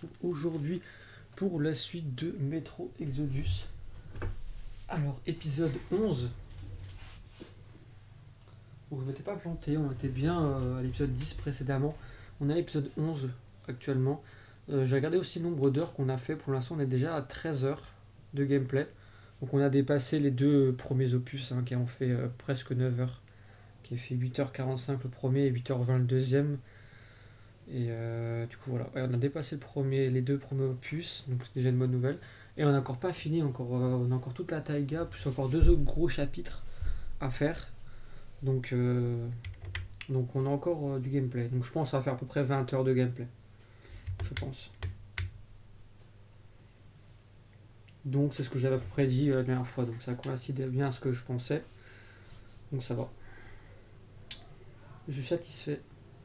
retrouve aujourd'hui pour la suite de Metro Exodus. Alors, épisode 11. Bon, je m'étais pas planté, on était bien à l'épisode 10 précédemment. On est à l'épisode 11 actuellement. J'ai regardé aussi le nombre d'heures qu'on a fait. Pour l'instant, on est déjà à 13 heures de gameplay. Donc, on a dépassé les deux premiers opus qui ont fait presque 9 heures. Qui a fait 8h45 le premier et 8h20 le deuxième. Et du coup, voilà, ouais, on a dépassé les deux premiers opus, donc c'est déjà une bonne nouvelle. Et on n'a encore pas fini, on a encore toute la taïga, plus encore deux autres gros chapitres à faire. Donc on a encore du gameplay. Donc je pense que ça va faire à peu près 20 heures de gameplay. Je pense. Donc c'est ce que j'avais à peu près dit la dernière fois. Donc ça coïncide bien à ce que je pensais. Donc ça va. Je suis satisfait.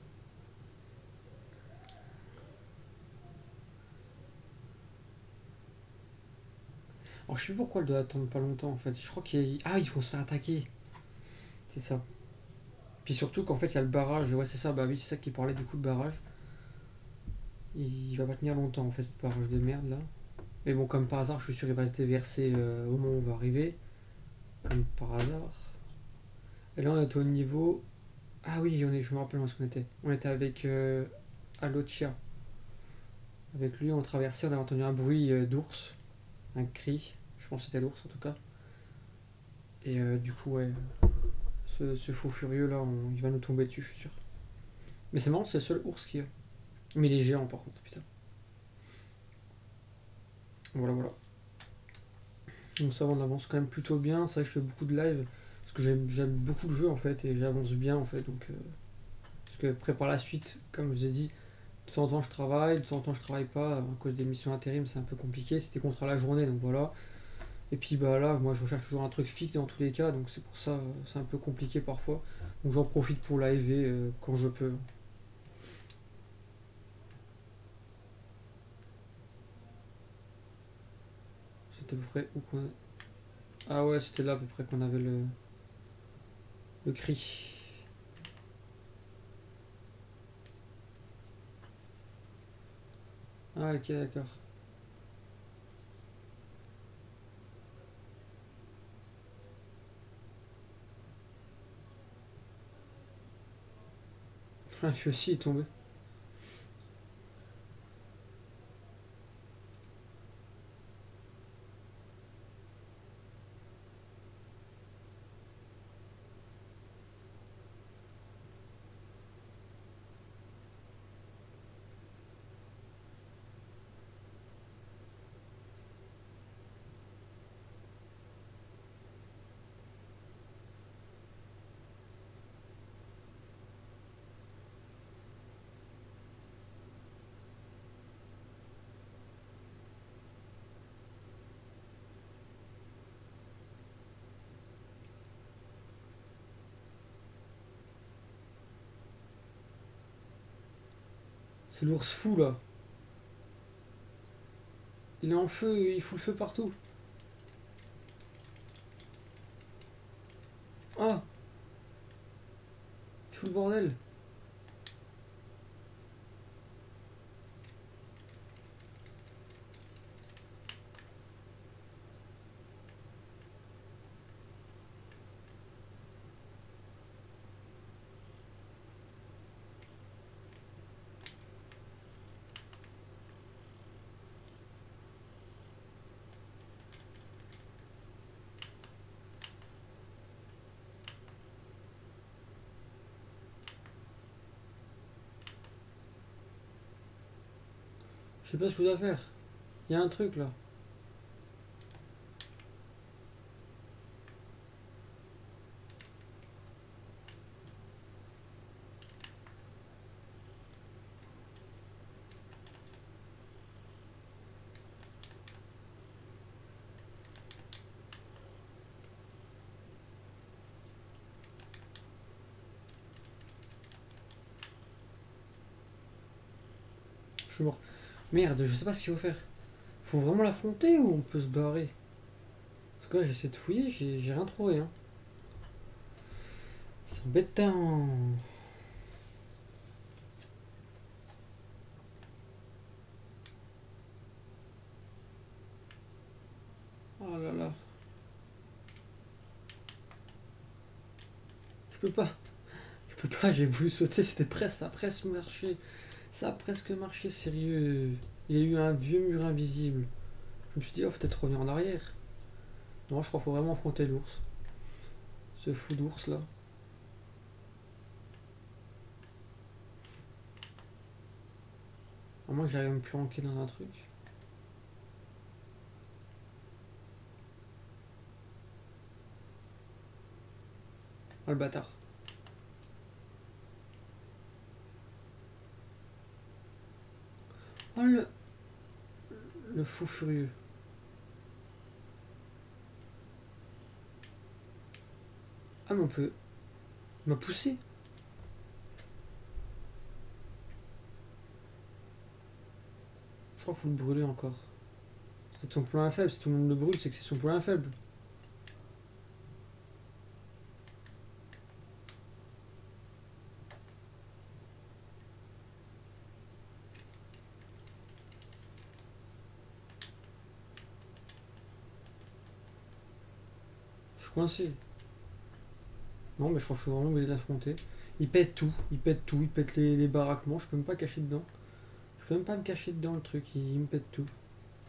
Alors je sais plus pourquoi elle doit attendre pas longtemps en fait. Je crois il faut se faire attaquer. C'est ça. Puis surtout qu'en fait il y a le barrage. Ouais c'est ça, bah oui c'est ça qui parlait du coup de barrage. Il va pas tenir longtemps en fait ce barrage de merde là. Mais bon comme par hasard je suis sûr qu'il va se déverser au moment où on va arriver. Comme par hasard. Et là on est au niveau. Ah oui je me rappelle où est-ce qu'on était. On était avec Alocia. Avec lui on traversait, on a entendu un bruit d'ours. Un cri. Je pense que c'était l'ours en tout cas. Et du coup ouais. Ce fou furieux là, il va nous tomber dessus, je suis sûr. Mais c'est marrant, c'est le seul ours qu'il y a. Mais il est géant par contre, putain. Voilà, voilà. Donc ça va, on avance quand même plutôt bien. C'est vrai que je fais beaucoup de live. Parce que j'aime beaucoup le jeu en fait. Et j'avance bien en fait. Donc, parce que après par la suite, comme je vous ai dit, de temps en temps je travaille, de temps en temps je travaille pas. À cause des missions intérim, c'est un peu compliqué. C'était contre la journée, donc voilà. Et puis bah là, moi je recherche toujours un truc fixe dans tous les cas. Donc c'est pour ça, c'est un peu compliqué parfois. Donc j'en profite pour live quand je peux. C'était à peu près où qu'on. Ah ouais, c'était là à peu près qu'on avait le cri. Ah ok, d'accord. Ah, lui aussi est tombé. C'est l'ours fou là. Il est en feu, il fout le feu partout. Ah, il fout le bordel. Je sais pas ce que je dois faire. Il y a un truc là. Je suis mort. Merde, je sais pas ce qu'il faut faire. Faut vraiment l'affronter ou on peut se barrer? Parce que là j'essaie de fouiller, j'ai rien trouvé. Hein. C'est embêtant. Je peux pas. Je peux pas, j'ai voulu sauter, c'était presque, ça a presque marché. Ça a presque marché, sérieux. Il y a eu un vieux mur invisible. Je me suis dit, oh, faut peut-être revenir en arrière. Non, je crois qu'il faut vraiment affronter l'ours. Ce fou d'ours là. À moins que j'arrive à me planquer dans un truc. Oh le bâtard. Oh le fou furieux. Ah mais on peut. Il m'a poussé. Je crois qu'il faut le brûler encore. C'est son point faible, si tout le monde le brûle, c'est que c'est son point faible. Je suis coincé. Non mais je crois que je suis vraiment obligé de l'affronter. Il pète tout, il pète tout, il pète les baraquements, je peux même pas cacher dedans. Je peux même pas me cacher dedans le truc, il me pète tout.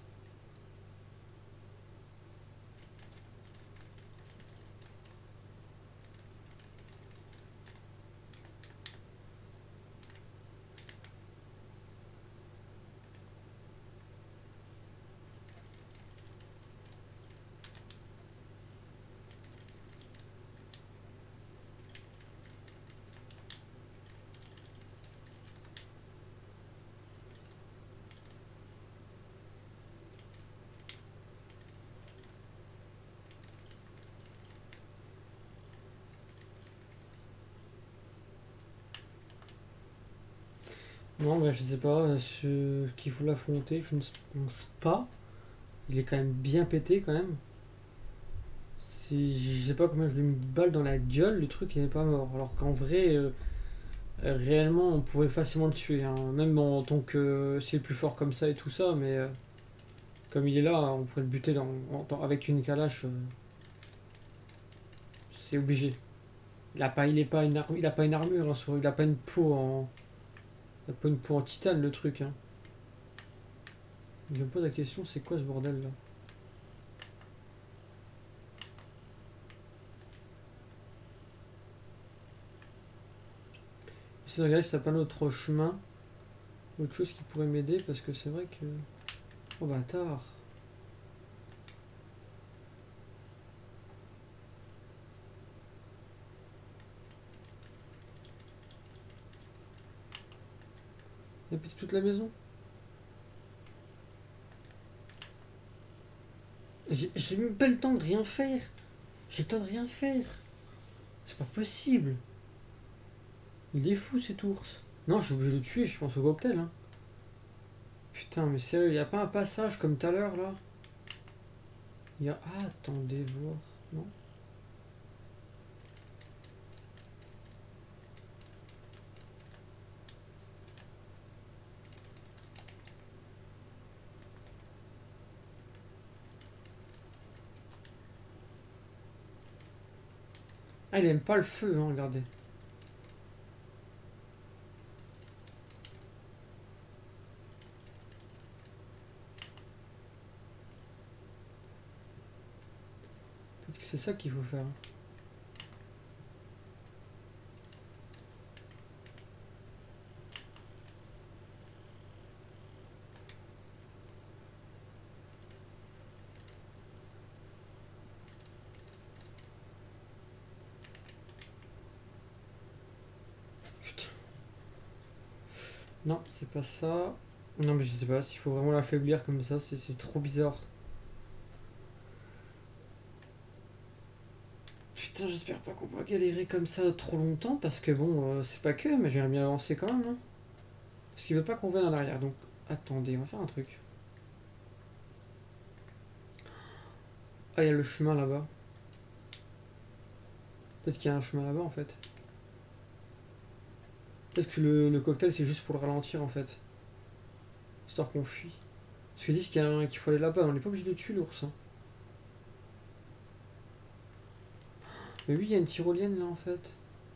Non mais je sais pas, ce qu'il faut l'affronter, je ne pense pas. Il est quand même bien pété quand même. Si, je sais pas combien je lui ai mis de balles dans la gueule, le truc il n'est pas mort. Alors qu'en vrai, réellement on pourrait facilement le tuer, hein. Même en tant que c'est plus fort comme ça et tout ça, mais comme il est là, on pourrait le buter avec une calache, c'est obligé. Il a pas une armure, hein, il a pas une peau en. Il a pas une peau en titane le truc, hein. Je me pose la question, c'est quoi ce bordel là? J'essaie de regarder si t'as pas d'autre chemin, autre chose qui pourrait m'aider, parce que c'est vrai que. Oh bâtard! Il a pété toute la maison? J'ai même pas le temps de rien faire! J'ai le temps de rien faire! C'est pas possible! Il est fou cet ours! Non, je suis obligé de le tuer, je pense au cocktail, hein. Putain, mais sérieux, y a pas un passage comme tout à l'heure là? Il y a. Ah, attendez voir. Non? Ah, il aime pas le feu, hein, regardez. Peut-être que c'est ça qu'il faut faire. Putain. Non, c'est pas ça. Non, mais je sais pas s'il faut vraiment l'affaiblir comme ça, c'est trop bizarre. Putain, j'espère pas qu'on va galérer comme ça trop longtemps, parce que bon, c'est pas que, mais j'aimerais bien avancer quand même, hein. Parce qu'il veut pas qu'on vienne en arrière, donc attendez, on va faire un truc. Ah, il y a le chemin là-bas. Peut-être qu'il y a un chemin là-bas en fait. Peut-être que le cocktail c'est juste pour le ralentir en fait. Histoire qu'on fuit. Parce qu'ils disent qu'il faut aller là-bas, on n'est pas obligé de tuer l'ours, hein. Mais oui, il y a une tyrolienne là en fait.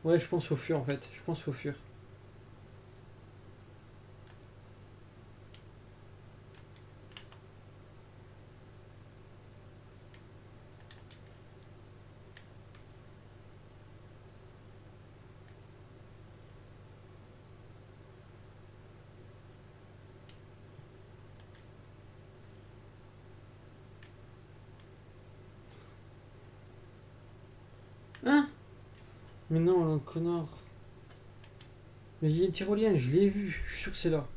Ouais, je pense au fur en fait. Je pense au fur. Hein? Mais non, un connard. Mais il y a une tyrolienne, je l'ai vue. Je suis sûr que c'est là.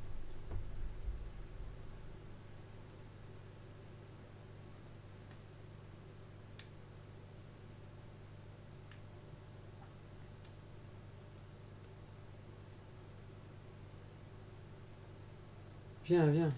Viens, viens.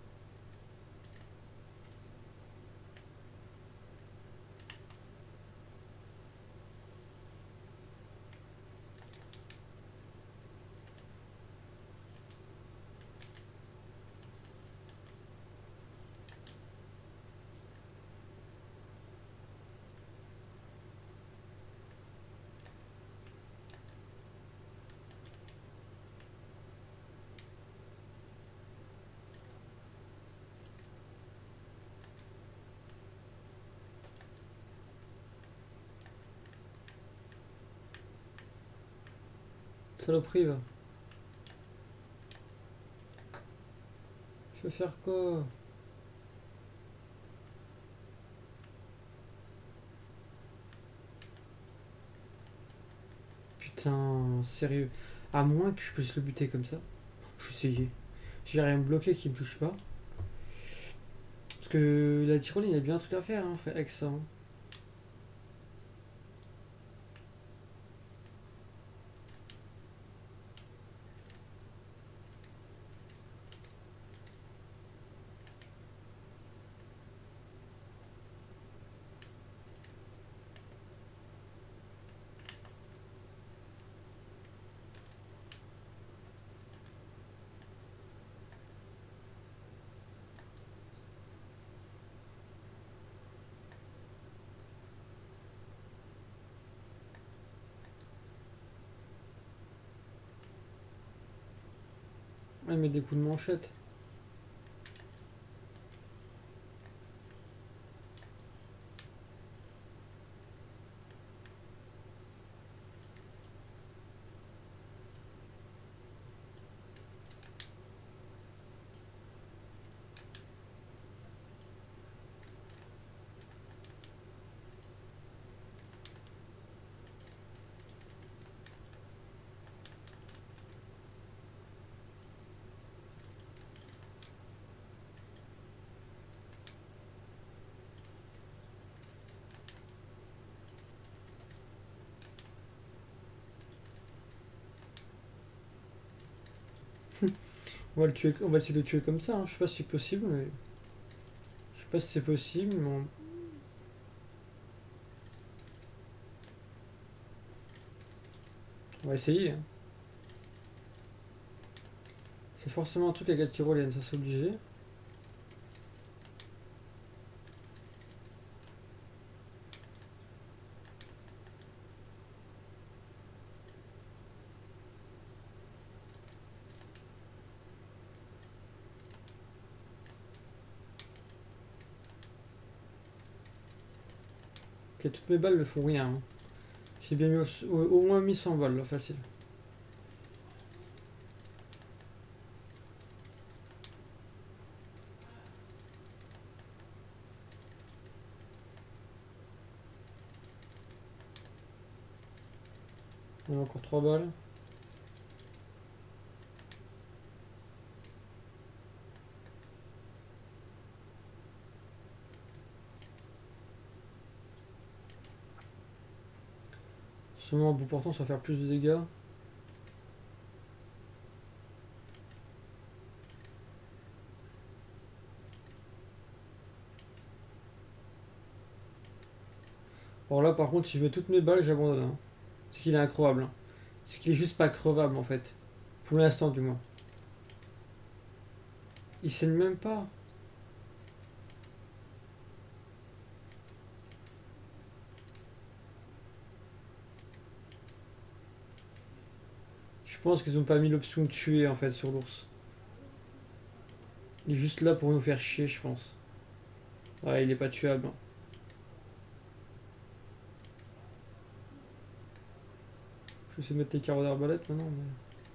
Saloperie, va. Je veux faire quoi? Putain, sérieux. À moins que je puisse le buter comme ça. Je vais essayer. Si j'arrive à me bloquer qu'il me touche pas. Parce que la tyrolienne, il y a bien un truc à faire hein, avec ça. Hein. Ouais, mais des coups de manchette. On va le tuer, on va essayer de le tuer comme ça. Hein. Je sais pas si c'est possible, mais. Je sais pas si c'est possible, mais on va essayer. Hein. C'est forcément un truc avec la tyrolienne, ça c'est obligé. Ok, toutes mes balles ne font rien. Hein. J'ai bien mis au moins 1100 balles là, facile. On a encore 3 balles. Seulement à bout portant, ça va faire plus de dégâts. Alors là, par contre, si je mets toutes mes balles, j'abandonne. Hein. C'est qu'il est increvable. Hein. C'est qu'il est juste pas crevable en fait. Pour l'instant, du moins. Il saigne même pas. Je pense qu'ils ont pas mis l'option tuer en fait sur l'ours. Il est juste là pour nous faire chier, je pense. Ouais, il est pas tuable, hein. Je vais essayer de mettre tes carreaux d'arbalète maintenant. Mais...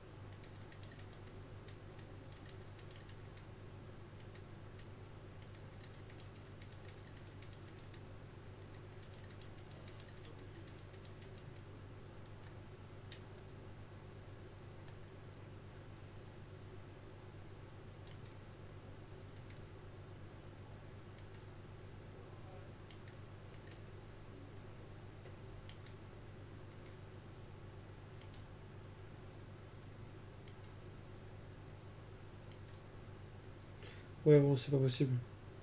Ouais, bon, c'est pas possible.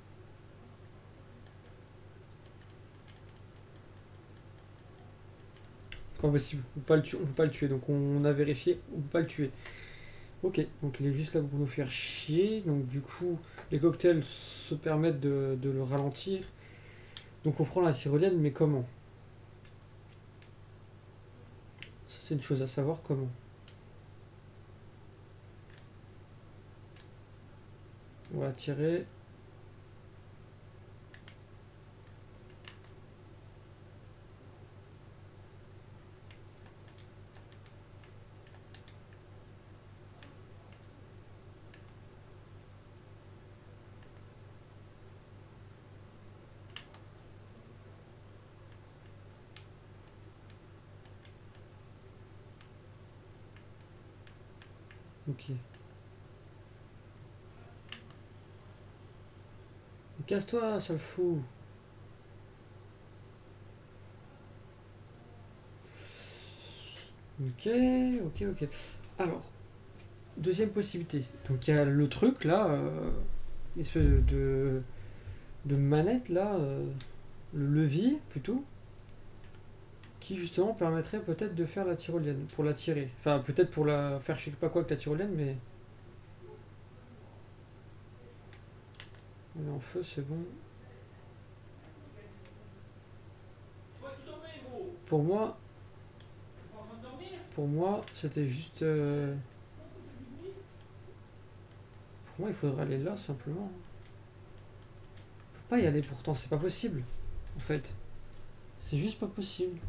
C'est pas possible. On peut pas le tuer. Donc on a vérifié, on peut pas le tuer. Ok, donc il est juste là pour nous faire chier. Donc du coup, les cocktails se permettent de le ralentir. Donc on prend la tyrolienne, mais comment? Ça c'est une chose à savoir, comment. On va tirer. Ok. Casse-toi, sale fou. Ok, ok. Alors, deuxième possibilité. Donc il y a le truc là, une espèce de manette là, le levier plutôt, qui justement permettrait peut-être de faire la tyrolienne, pour la tirer. Enfin, peut-être pour la faire je sais pas quoi avec la tyrolienne, mais elle est en feu, c'est bon. Pour moi, pour moi, c'était juste. Pour moi, il faudrait aller là simplement. On peut pas y aller pourtant, c'est pas possible. En fait, c'est juste pas possible.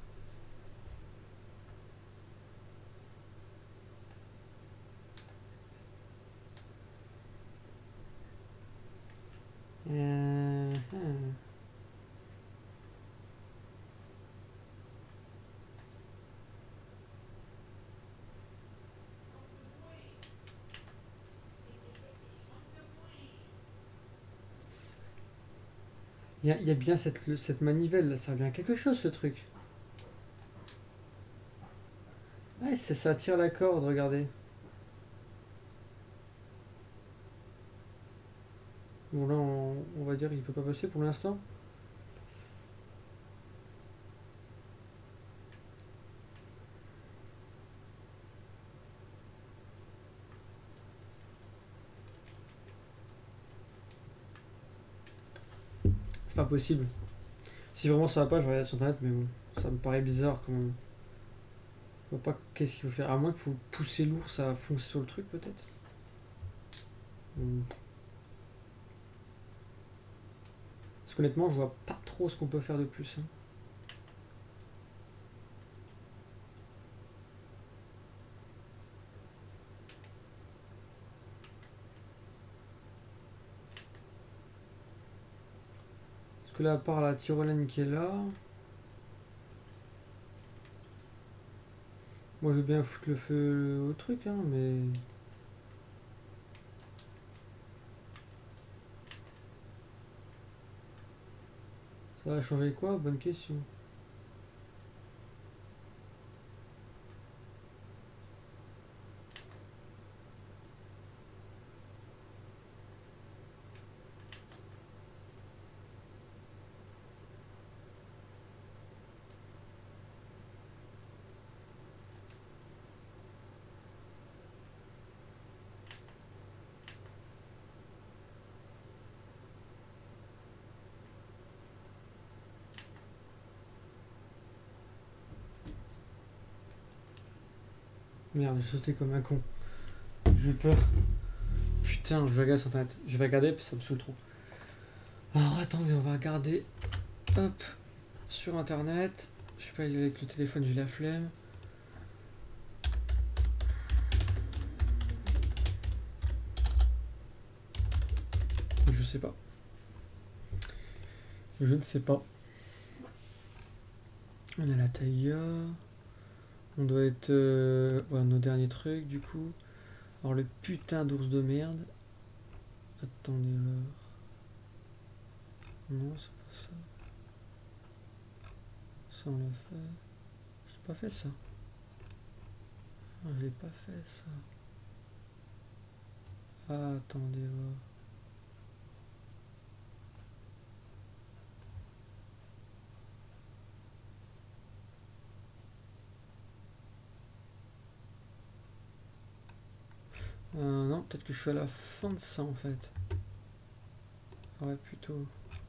Hmm. Il y a bien cette manivelle là, ça revient à quelque chose ce truc. Ouais, ça tire la corde, regardez. Bon là, on va dire qu'il peut pas passer pour l'instant. C'est pas possible. Si vraiment ça va pas, je regarde sur internet, mais bon, ça me paraît bizarre quand même. Je vois pas qu'est-ce qu'il faut faire. À moins qu'il faut pousser l'ours à foncer sur le truc peut-être. Hmm. Parce qu'honnêtement, je vois pas trop ce qu'on peut faire de plus, hein. Parce que là, à part la tyrolienne qui est là, moi je veux bien foutre le feu au truc, hein, mais. Ça va changer quoi? Bonne question. Merde, j'ai sauté comme un con. J'ai eu peur. Putain, je vais regarder sur internet. Je vais regarder parce que ça me saoule trop. Alors attendez, on va regarder. Hop. Sur internet. Je sais pas, avec le téléphone, j'ai la flemme. Je sais pas. Je ne sais pas. On a la taïga. On doit être... ouais, nos derniers trucs, du coup. Alors, le putain d'ours de merde. Attendez, non, c'est pas ça. Ça, on l'a fait. J'ai pas fait ça. Ah, je l'ai pas fait, ça. Ah, attendez, voir. Non, peut-être que je suis à la fin de ça, en fait. Ouais, plutôt.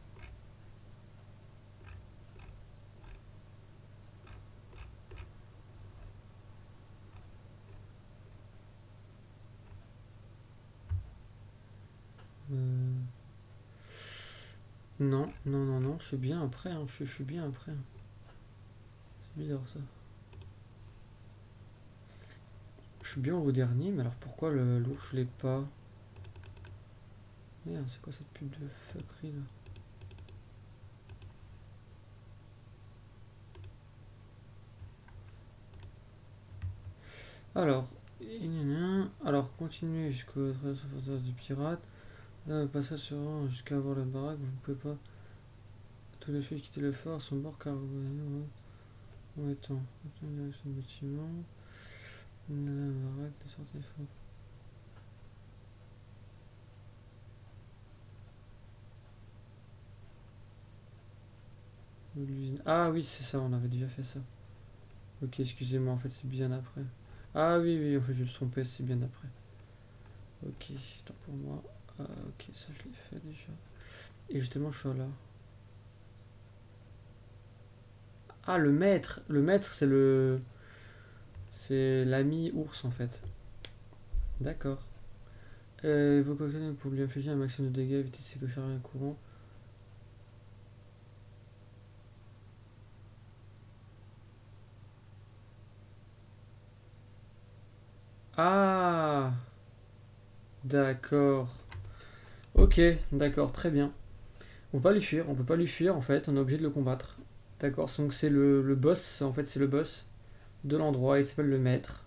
Non, non, non, non, je suis bien après, hein. Je suis bien après. C'est bizarre, ça. Je suis bien au dernier, mais alors pourquoi l'ours, je l'ai pas? Merde, c'est quoi cette pub de fuckerie, là? Alors, continuez jusqu'au transporteur du pirate. Passage sur jusqu'à avoir la baraque, vous pouvez pas. Tous les filles quitter le fort sont morts car où est-on? Direction du bâtiment. La baraque de sortie fort. Ah oui, c'est ça, on avait déjà fait ça. Ok, excusez-moi, en fait, c'est bien après. Ah oui, oui, en fait, je me suis trompé, c'est bien après. Ok, attends pour moi. Ok, ça, je l'ai fait déjà. Et justement, je suis là. Ah, le maître! Le maître, c'est le. C'est l'ami ours, en fait. D'accord. Vos cocktails pour lui infliger un maximum de dégâts, éviter ses cochons courants. Ah! D'accord. Ok, d'accord, très bien. On peut pas lui fuir, on peut pas lui fuir en fait, on est obligé de le combattre. D'accord, donc c'est le boss, en fait c'est le boss de l'endroit, il s'appelle le maître.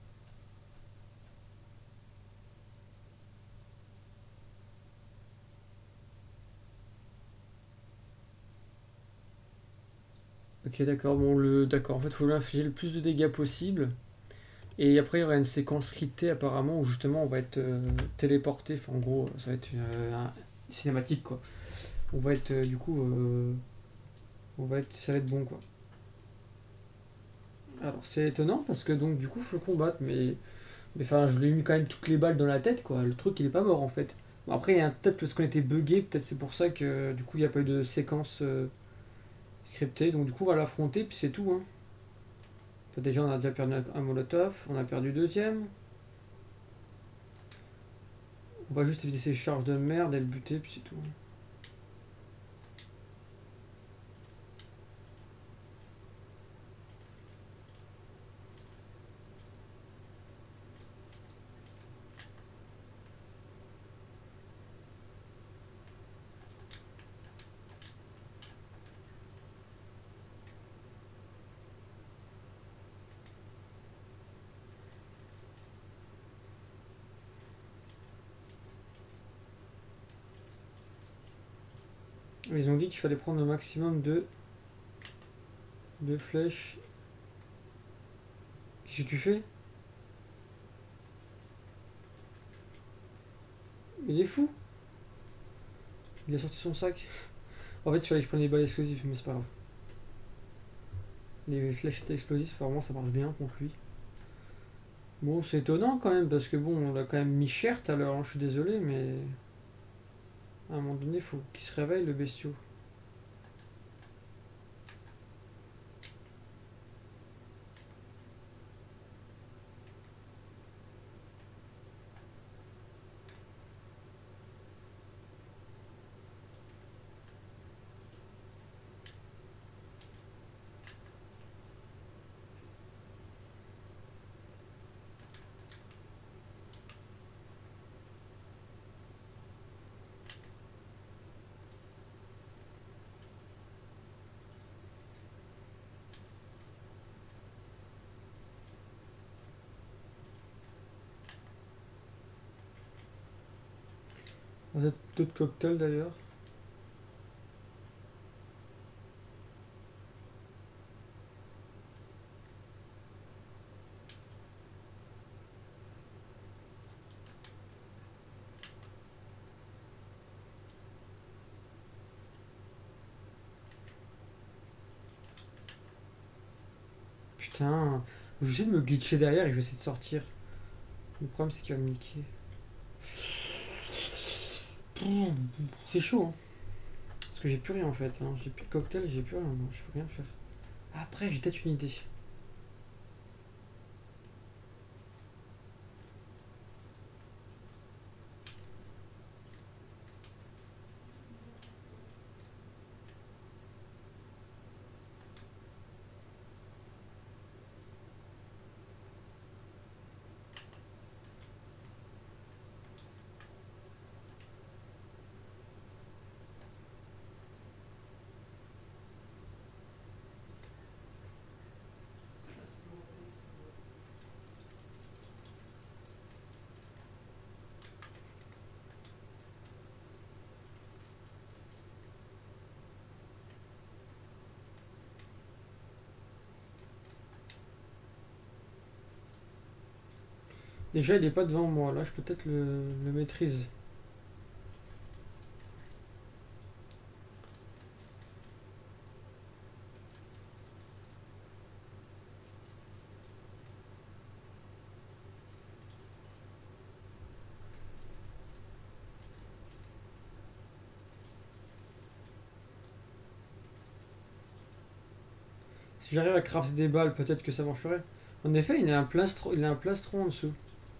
Ok, d'accord, bon, d'accord, en fait il faut lui infliger le plus de dégâts possible. Et après il y aura une séquence scriptée apparemment où justement on va être téléporté, enfin en gros ça va être une cinématique quoi. On va être du coup, ça va être bon quoi. Alors c'est étonnant parce que donc du coup faut le combattre, mais enfin je lui ai mis quand même toutes les balles dans la tête quoi. Le truc il est pas mort en fait. Bon, après il y a peut-être parce qu'on était buggé, peut-être c'est pour ça que du coup il n'y a pas eu de séquence scriptée. Donc du coup on va l'affronter puis c'est tout hein. Enfin, déjà on a déjà perdu un molotov, on a perdu deuxième. On va juste éviter ces charges de merde et le buter puis c'est tout. Ils ont dit qu'il fallait prendre un maximum de flèches. Qu'est-ce que tu fais? Il est fou. Il a sorti son sac. En fait il fallait que je prenne les balles explosives mais c'est pas grave. Les flèches étaient explosives, apparemment ça marche bien contre lui. Bon, c'est étonnant quand même, parce que bon, on l'a quand même mis cher tout à l'heure, hein, je suis désolé, mais à un moment donné, faut qu'il se réveille le bestiau. Vous êtes d'autres cocktails d'ailleurs. Putain, je vais essayer de me glitcher derrière et je vais essayer de sortir. Le problème c'est qu'il va me niquer. C'est chaud, hein. Parce que j'ai plus rien en fait, hein. J'ai plus de cocktail, j'ai plus rien, non, je peux rien faire. Après, j'ai peut-être une idée. Déjà, il est pas devant moi, là je peux peut-être le maîtrise. Si j'arrive à crafter des balles, peut-être que ça marcherait. En effet, il a un plastron en dessous.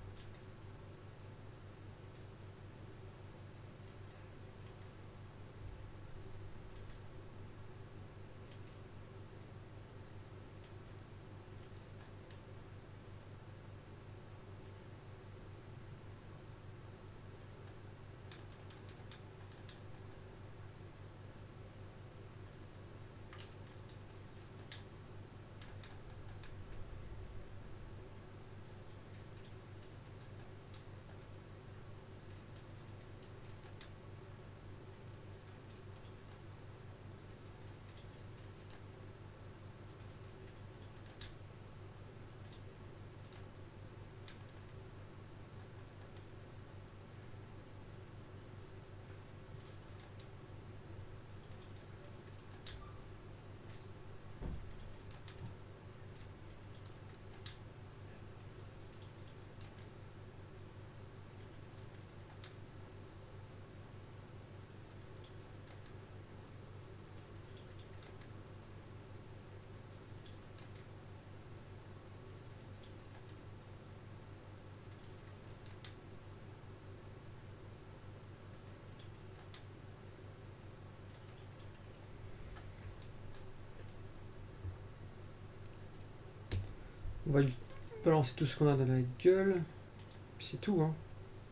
On va lui balancer tout ce qu'on a dans la gueule. Puis c'est tout, hein.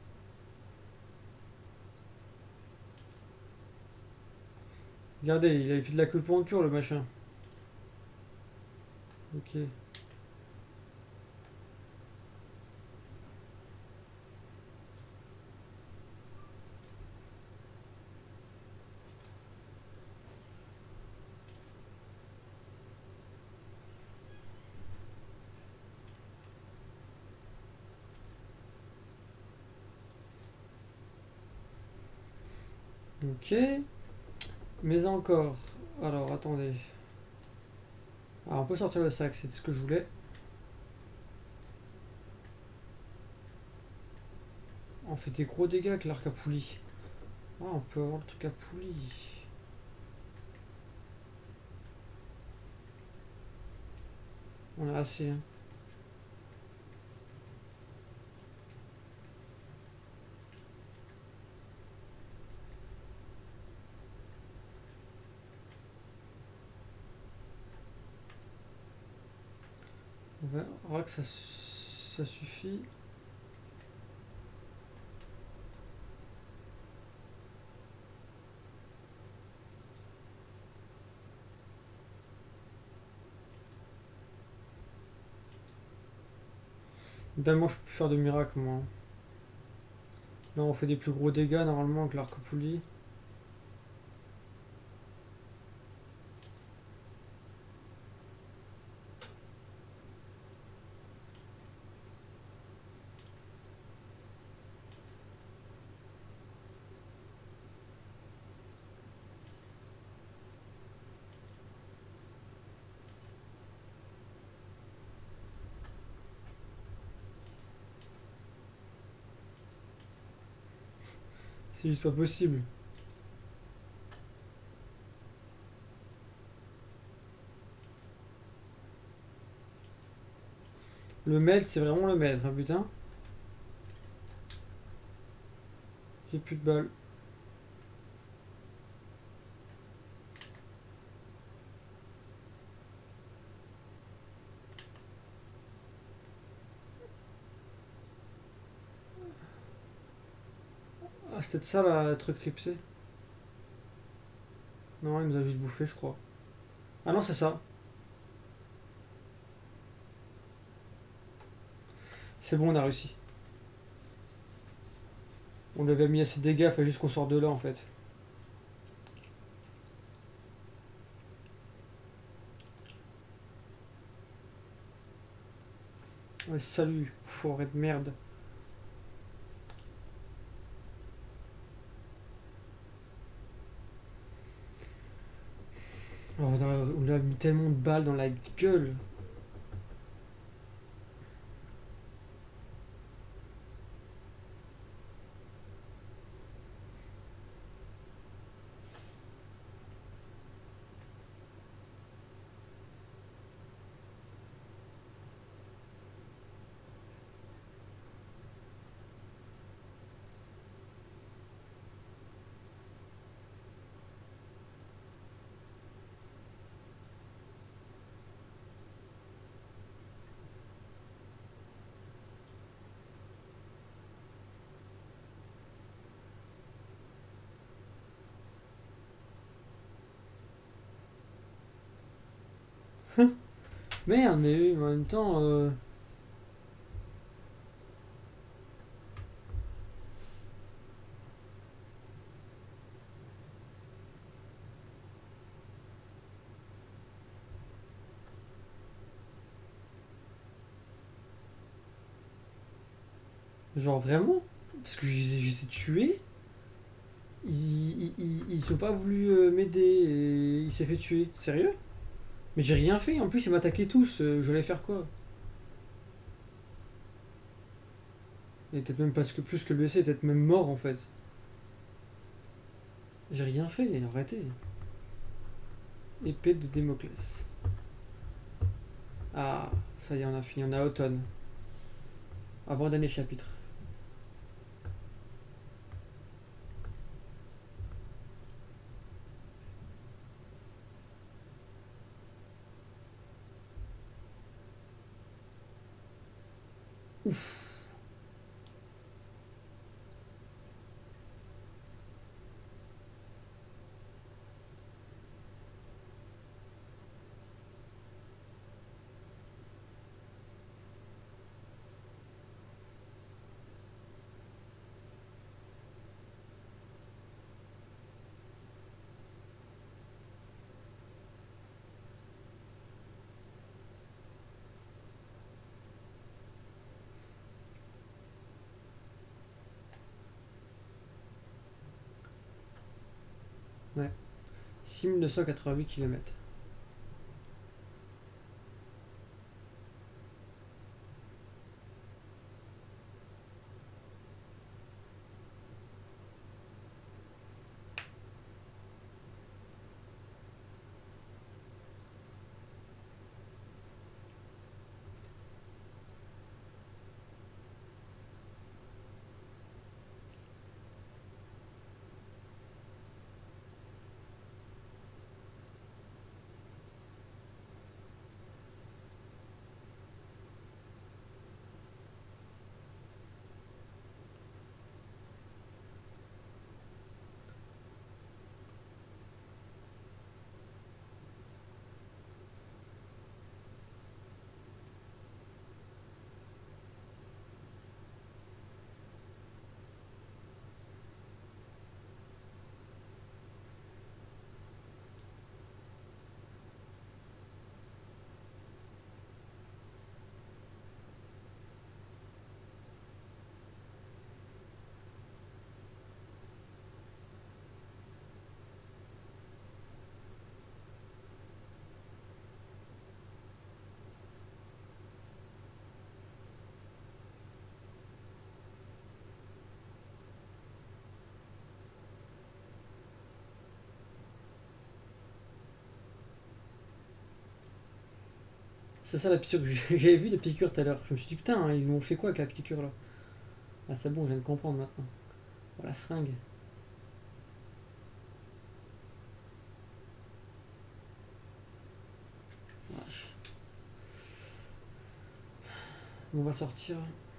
Regardez, il a fait de l'acupuncture le machin. Ok. Ok. Mais encore. Alors, attendez. Alors, on peut sortir le sac, c'est ce que je voulais. On fait des gros dégâts avec l'arc à poulie. Ah, on peut avoir le truc à poulie. On a assez, hein. On verra que ça suffit. Évidemment, je peux plus faire de miracle, moi. Là, on fait des plus gros dégâts normalement avec l'arc-poulie. C'est juste pas possible. Le maître, c'est vraiment le maître, hein, putain. J'ai plus de balles. Ah, c'était de ça, là, le truc clipsé. Non, il nous a juste bouffé, je crois. Ah non, c'est ça. C'est bon, on a réussi. On lui avait mis assez de dégâts, il fallait juste qu'on sorte de là, en fait. Ouais, salut, foiré de merde. Oh, on lui a mis tellement de balles dans la gueule. Merde, mais oui, mais en même temps... genre vraiment? Parce que je les ai tués. Ils ont pas voulu m'aider et il s'est fait tuer. Sérieux? Mais j'ai rien fait, en plus ils m'attaquaient tous, je vais faire quoi? Il est peut-être même parce que plus que blessé, il est peut-être même mort en fait. J'ai rien fait, arrêtez. Épée de Démoclès. Ah, ça y est, on a fini, on a automne. Avant-dernier chapitre. Ouais. 6 988 km. C'est ça la piqûre que j'avais vu, la piqûre tout à l'heure. Je me suis dit, putain, hein, ils m'ont fait quoi avec la piqûre là? Ah, c'est bon, je viens de comprendre maintenant. Voilà, seringue. Wesh. On va sortir.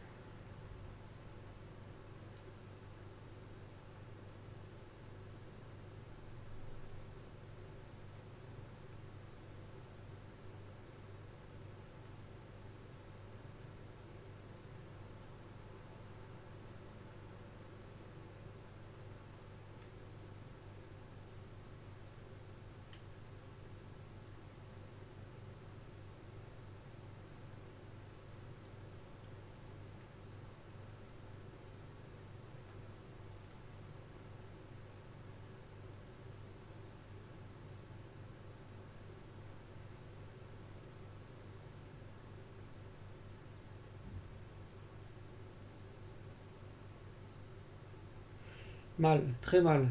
Mal, très mal.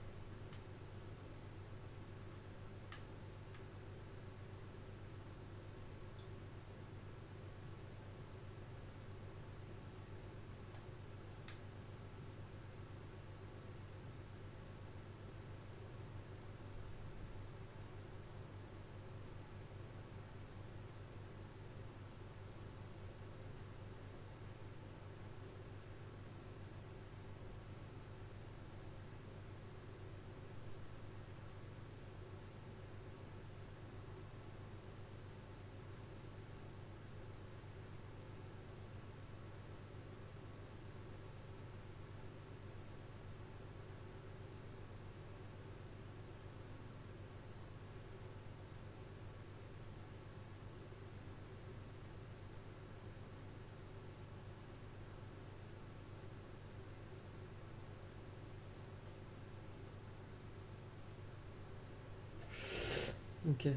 Ok.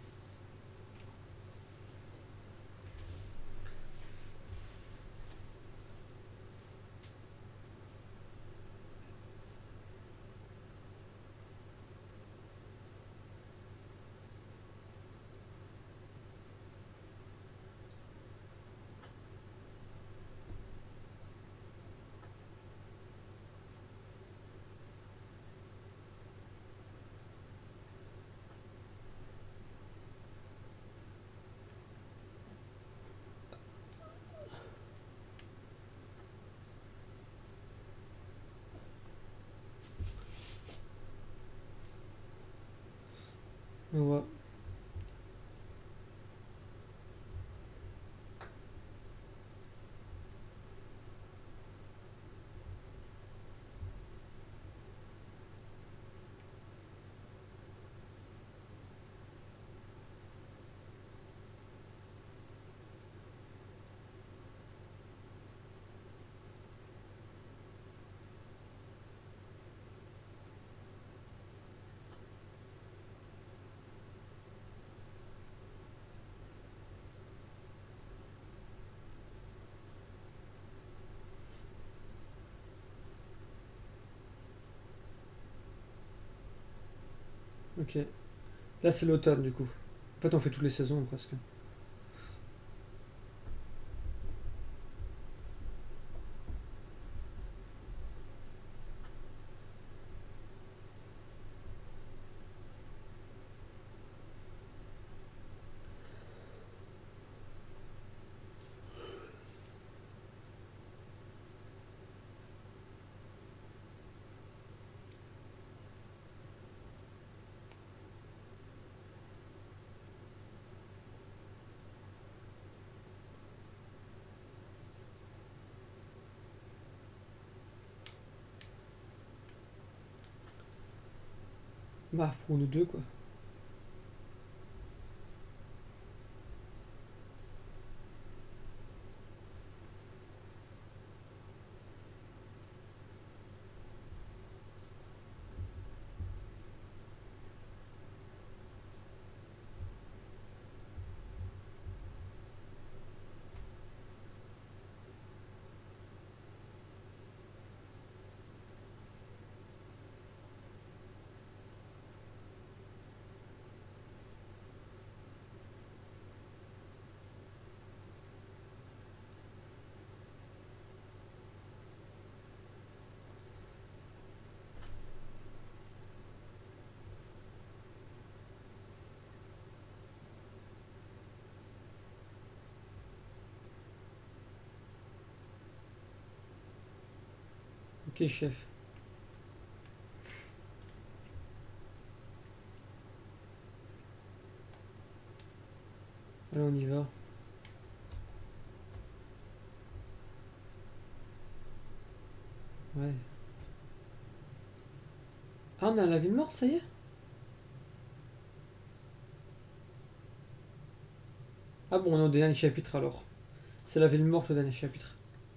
Ouais. Ok. Là, c'est l'automne, du coup. En fait, on fait toutes les saisons, presque. Bah, pour nous deux, quoi. Ok, chef. Allez, on y va. Ouais. Ah, on a la ville morte, ça y est? Ah bon, on est au dernier chapitre alors. C'est la ville morte, le dernier chapitre.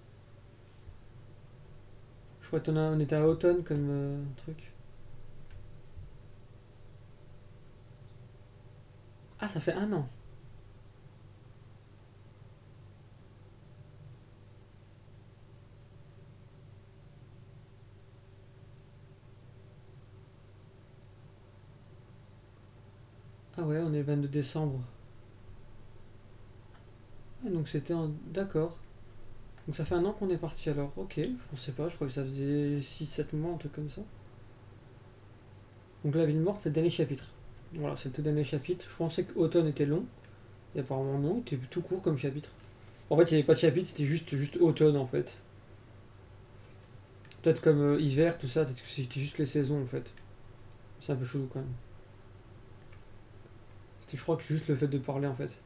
Je crois qu'on était à automne comme truc. Ah, ça fait un an. Ah ouais, on est le 22 décembre. Ah, donc c'était en... D'accord. Donc ça fait un an qu'on est parti alors. Ok, je pensais pas, je crois que ça faisait 6 7 mois, un truc comme ça. Donc la ville morte, c'est le dernier chapitre. Voilà, c'est le tout dernier chapitre. Je pensais que automne était long. Et apparemment non, il était tout court comme chapitre. En fait, il n'y avait pas de chapitre, c'était juste automne en fait. Peut-être comme hiver, tout ça, peut-être que c'était juste les saisons en fait. C'est un peu chelou quand même. C'était, je crois que juste le fait de parler en fait.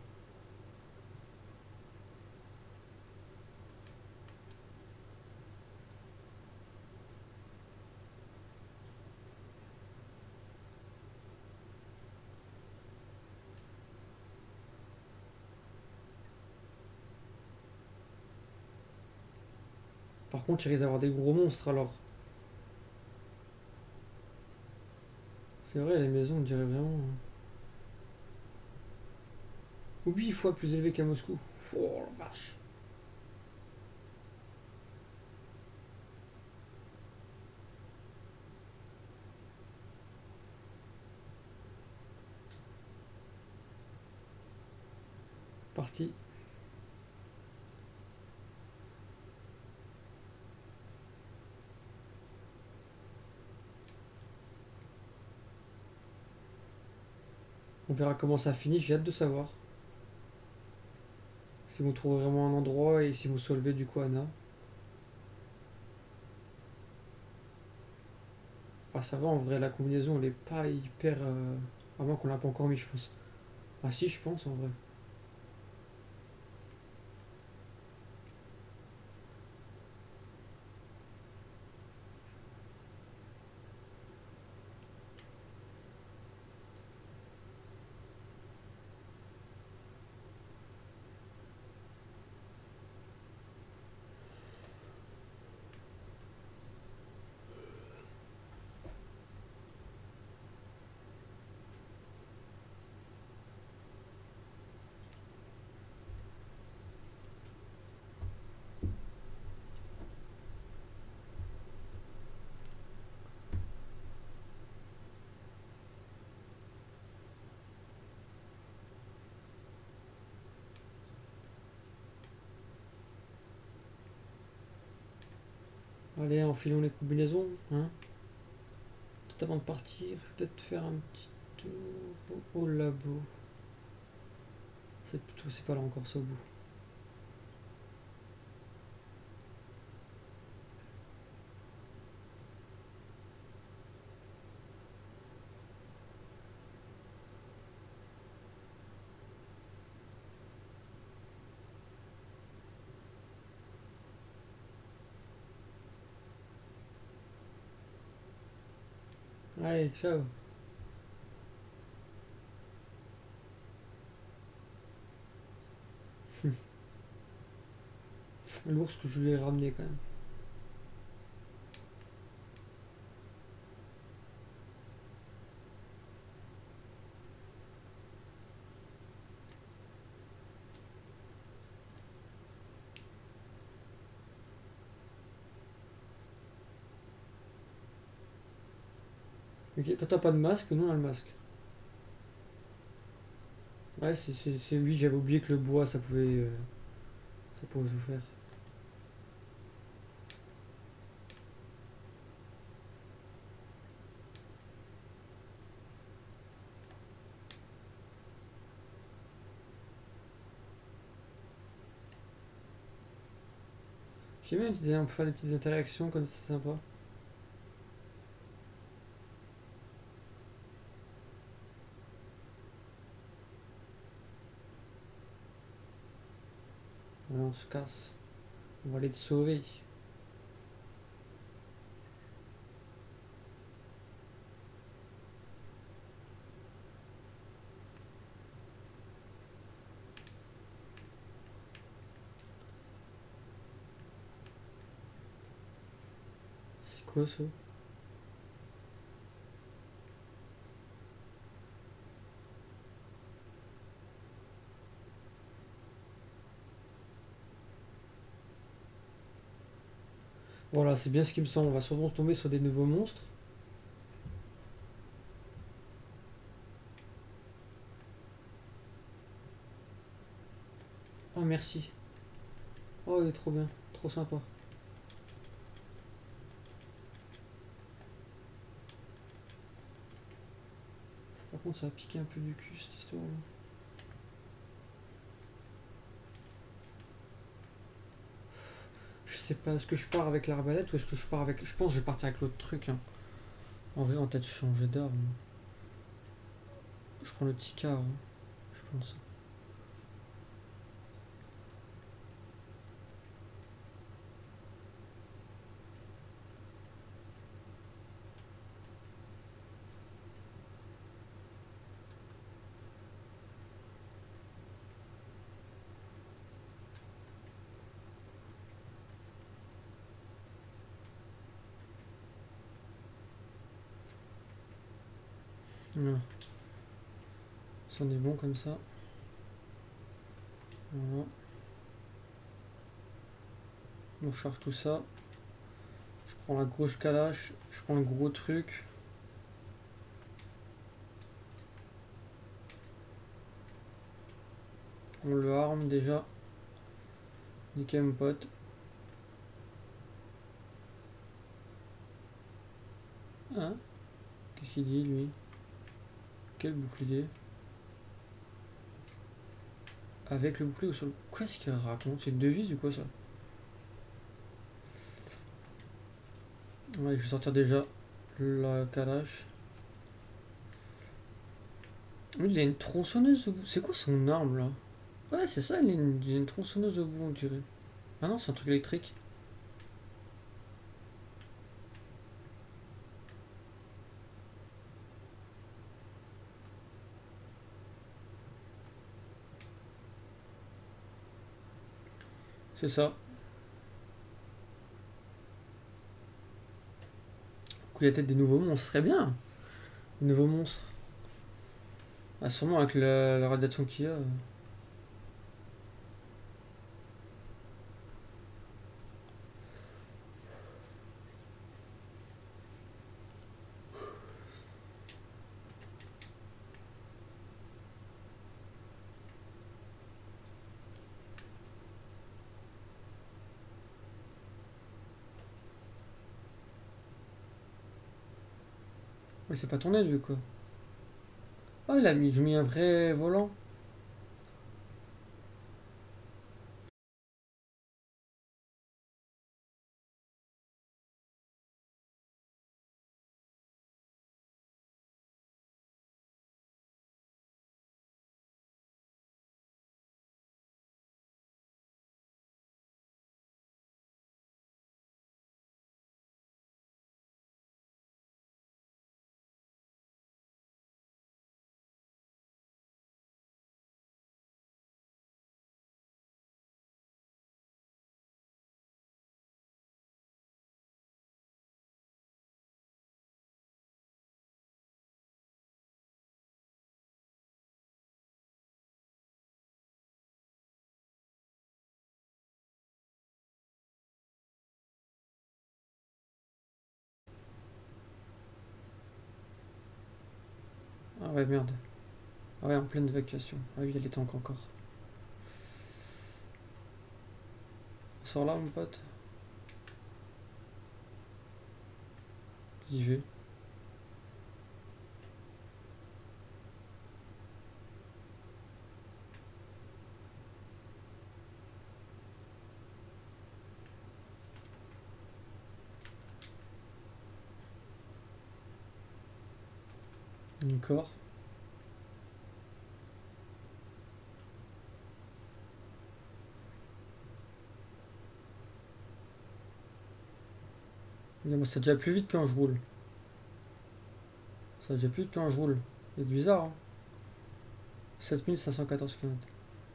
Par contre, il risque d'avoir des gros monstres alors. C'est vrai, les maisons, on dirait vraiment. 8 fois plus élevé qu'à Moscou. Oh la vache. Parti. On verra comment ça finit, j'ai hâte de savoir. Si vous trouvez vraiment un endroit et si vous solvez du coup Anna. Ah ça va en vrai, la combinaison elle est pas hyper... À moins qu'on l'a pas encore mis je pense. Ah si je pense en vrai. Allez, enfilons les combinaisons. Hein. Peut-être avant de partir, peut-être faire un petit tour au labo. C'est pas là encore, c'est au bout. Allez, ciao. L'ours que je lui ai ramené quand même. Ok, toi t'as pas de masque, nous on a le masque. Ouais, c'est lui, j'avais oublié que le bois ça pouvait tout faire. J'aime bien l'idée, on peut faire des petites interactions comme ça, c'est sympa. Voilà, on se casse. On va aller te sauver. C'est quoi ça? Voilà, c'est bien ce qui me semble. On va sûrement tomber sur des nouveaux monstres. Oh, merci. Oh, il est trop bien. Trop sympa. Par contre, ça a piqué un peu du cul cette histoire-là. Je sais pas, est-ce que je pars avec l'arbalète ou est-ce que je pars avec. Je pense que je vais partir avec l'autre truc. Hein. En vrai, on va peut-être changer d'arme. Je prends le Tika, hein, je pense. Voilà. Ça en est bon comme ça. Voilà. On charge tout ça. Je prends la grosse calache. Je prends le gros truc. On le arme déjà. Nickel mon pote. Hein? Qu'est-ce qu'il dit lui? Quel bouclier? Avec le bouclier ou sur le. Qu'est-ce qu'il raconte? C'est une devise ou quoi ça? Ouais, je vais sortir déjà la calache. Lui, il a une tronçonneuse au bout. C'est quoi son arme là? Ouais, c'est ça, il a une tronçonneuse au bout, on dirait. Ah non, c'est un truc électrique. C'est ça. Du coup, il y a peut-être des nouveaux monstres, ça serait bien. Des nouveaux monstres. Ah, sûrement avec la radiation qu'il y a. Mais c'est pas ton aide, lui, quoi. Ah, ils ont mis un vrai volant. Ah ouais, merde. Ah ouais, en pleine évacuation. Ah oui, il y a les tanks encore. Sors là, mon pote. J'y vais. D'accord. Mais bon, ça déjà plus vite quand je roule. Ça déjà plus vite quand je roule. C'est bizarre, hein. 7514 km.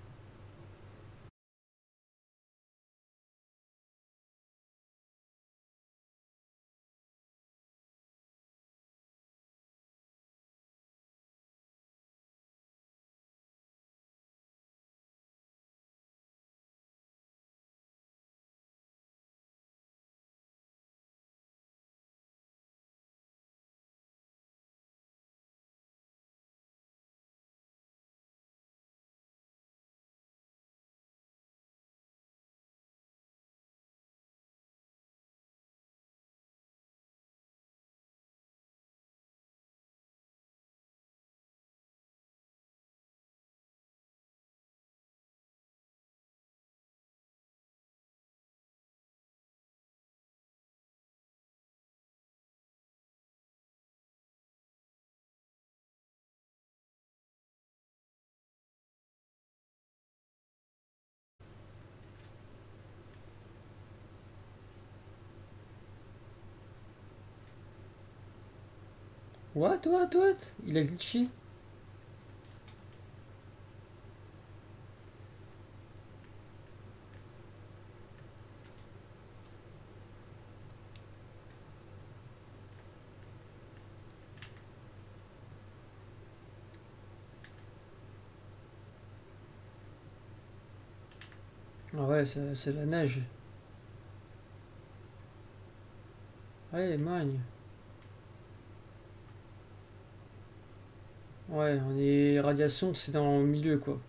What? Il a glitché. Ah ouais, c'est la neige. Allez, magne. Ouais, on est radiation, c'est dans le milieu quoi.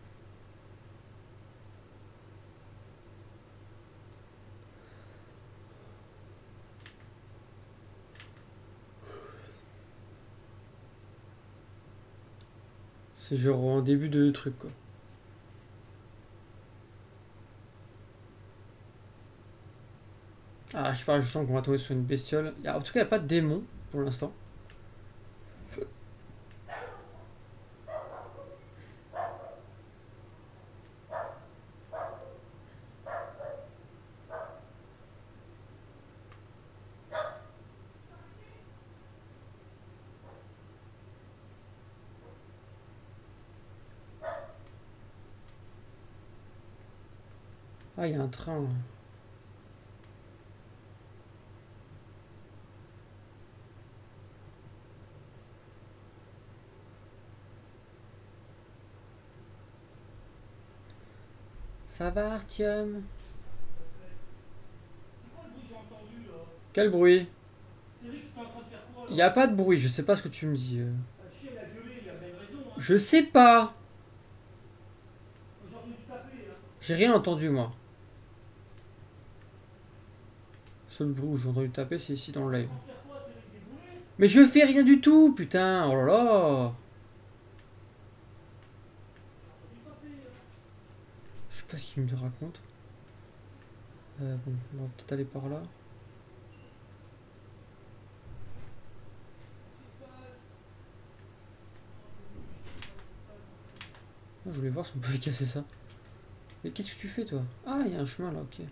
C'est genre en début de truc quoi. Ah, je sais pas, je sens qu'on va tomber sur une bestiole. En tout cas, il n'y a pas de démon pour l'instant. Ah, il y a un train là. Ça va, Artyom? Quel bruit? Il n'y a pas de bruit, je sais pas ce que tu me dis. Je sais pas. J'ai rien entendu moi. Le seul bruit où j'ai entendu taper, c'est ici dans le live. Mais je fais rien du tout, putain. Oh là là. Je sais pas ce qu'il me raconte. Bon, on va peut-être aller par là. Ah, je voulais voir si on pouvait casser ça. Mais qu'est-ce que tu fais toi? Ah, il y a un chemin là, ok.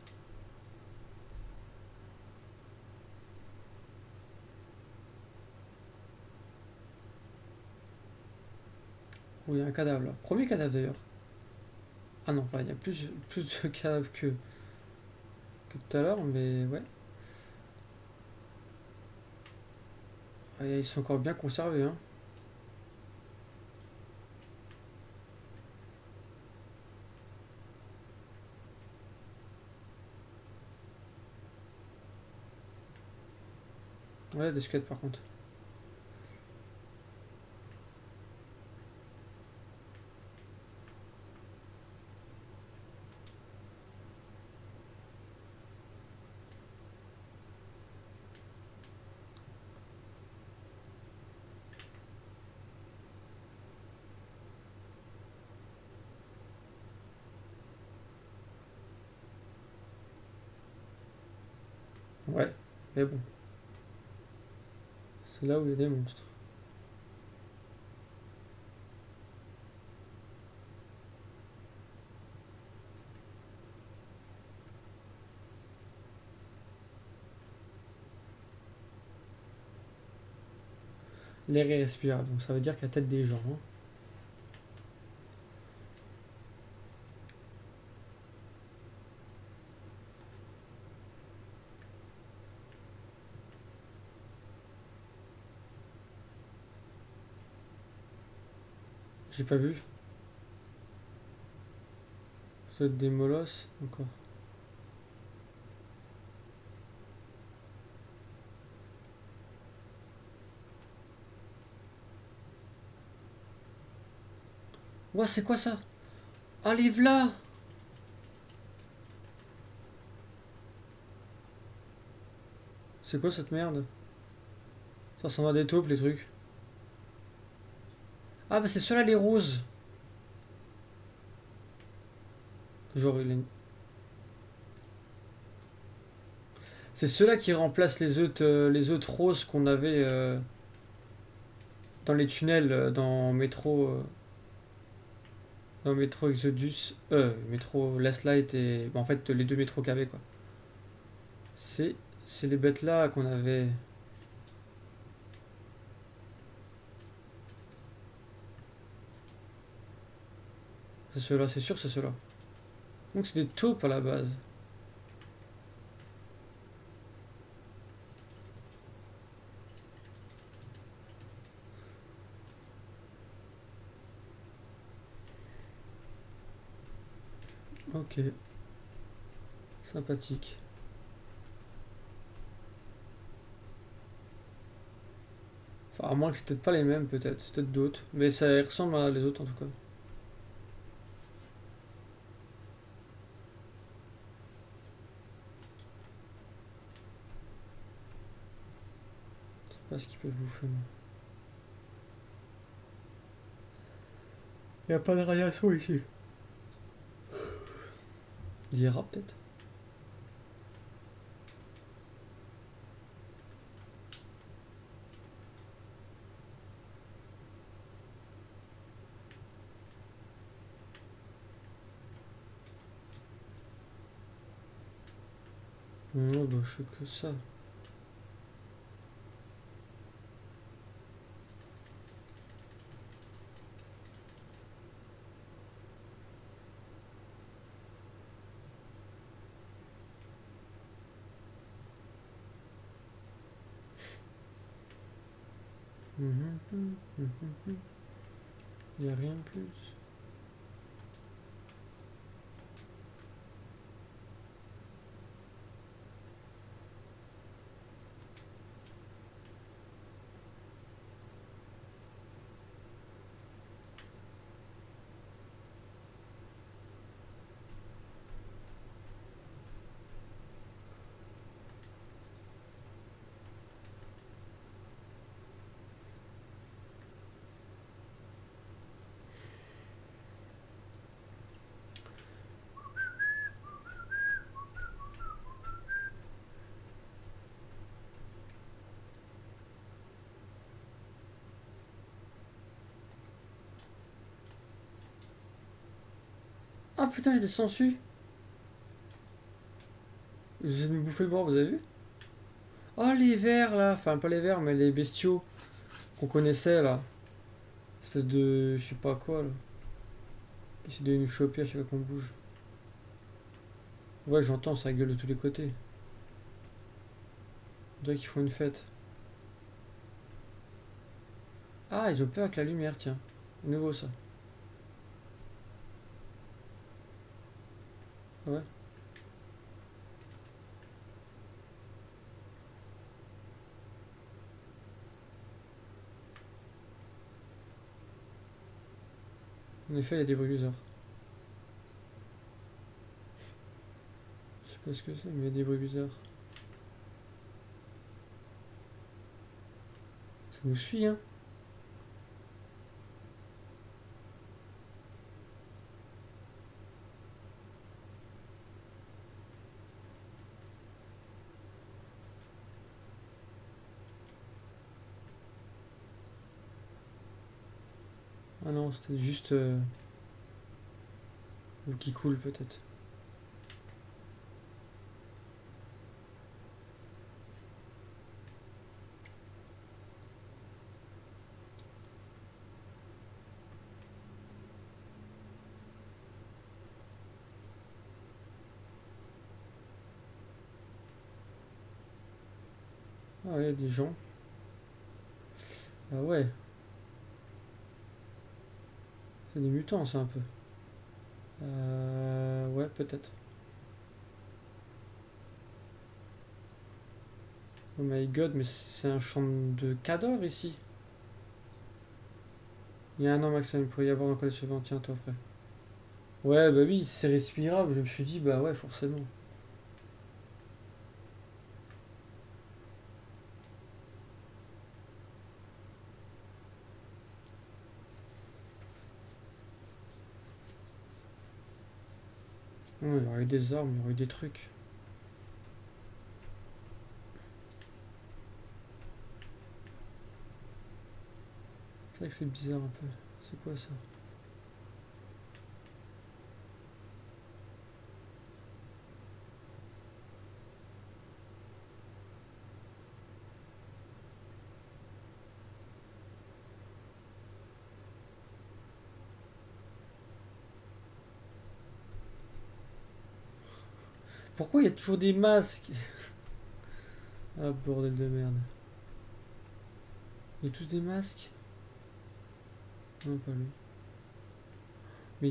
Oh, il y a un cadavre là. Premier cadavre d'ailleurs. Ah non, il y a plus de cadavres que tout à l'heure, mais ouais. Ah, ils sont encore bien conservés, hein. Ouais, des squelettes par contre. Ouais, mais bon. C'est là où il y a des monstres. L'air est respirable, donc ça veut dire qu'il y a peut-être des gens. Hein. J'ai pas vu. C'est des molosses encore. Ouah, c'est quoi ça? Arrive là! C'est quoi cette merde? Ça ressemble à des taupes les trucs. Ah bah c'est ceux-là les roses. Genre il est... C'est ceux-là qui remplacent les autres roses qu'on avait dans les tunnels dans Metro Exodus, Metro Last Light et bah, en fait les deux métros qu'il y avait quoi. C'est c'est les bêtes là qu'on avait. C'est ceux-là, c'est sûr que c'est ceux-là. Donc c'est des taupes à la base. Ok, sympathique. Enfin, à moins que c'est peut-être pas les mêmes, peut-être, c'est peut-être d'autres. Mais ça ressemble à les autres en tout cas. Je sais pas ce qu'ils peuvent bouffer. Il n'y a pas de radiation ici. Des rats peut-être. Non, bah je sais que ça. Il n'y a rien de plus. Ah putain, j'ai des sangsues. Vous allez me bouffer le bras, vous avez vu? Oh les vers là, enfin pas les vers mais les bestiaux qu'on connaissait là. Espèce de je sais pas quoi là. Qui essaie de nous choper à chaque fois qu'on bouge. Ouais j'entends, ça gueule de tous les côtés. On dirait qu'ils font une fête. Ah ils ont peur avec la lumière tiens. Nouveau ça. Ouais. En effet il y a des bruits. Je sais pas ce que c'est mais il y a des bruits bizarres. Ça nous suit hein. Ah non c'était juste ou qui coule peut-être. Ah ouais, des gens. Ah ouais, c'est des mutants, ça, un peu. Ouais, peut-être. Oh my god, mais c'est un champ de cadavres ici. Il y a un an maximum, il pourrait y avoir un collège suivant. Tiens, toi, frère. Ouais, bah oui, c'est respirable. Je me suis dit, bah ouais, forcément. Ouais, il y aurait eu des armes, il y aurait eu des trucs. C'est vrai que c'est bizarre un peu. C'est quoi ça? Pourquoi il y a toujours des masques? Ah, bordel de merde. Il y a tous des masques? Non, pas lui. Mais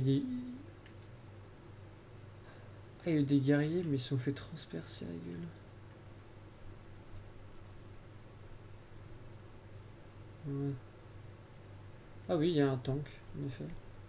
ah, il y a eu des guerriers, mais ils se sont fait transpercer la gueule. Ouais. Ah oui, il y a un tank, en effet.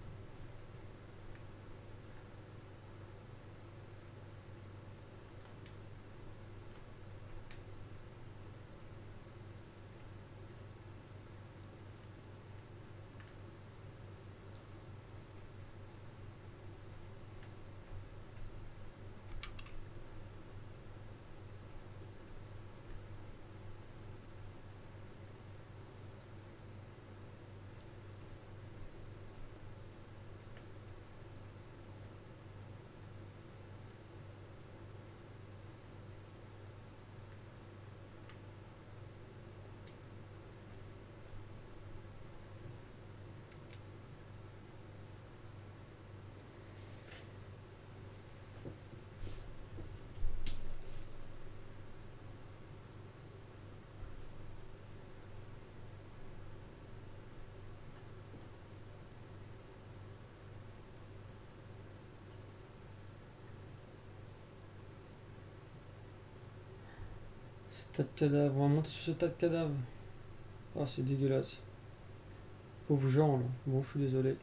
Ce tas de cadavres, on va monter sur ce tas de cadavres. Ah, c'est dégueulasse. Pauvres gens, là. Bon, je suis désolé.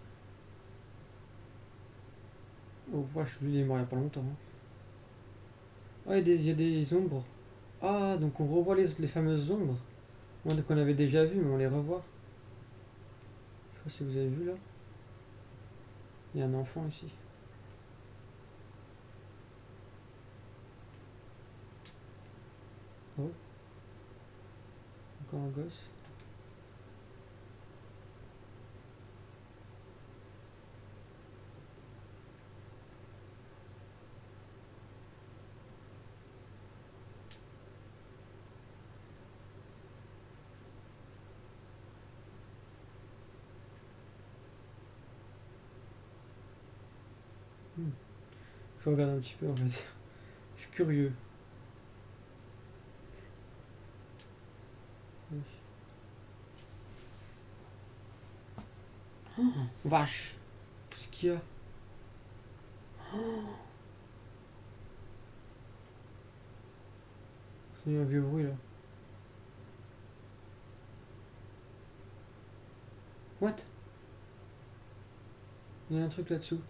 Oh, vache, lui, il est mort il y a pas longtemps, hein. Ah, il y a des ombres. Ah, donc on revoit les fameuses ombres. Qu'on avait déjà vues, mais on les revoit. Je sais pas si vous avez vu, là. Il y a un enfant ici. Oh, encore un gosse. Hmm. Je regarde un petit peu, en fait. Je suis curieux. Vache. Tout ce qu'il y a. Il y a un vieux bruit, là. What? Il y a un truc là-dessous.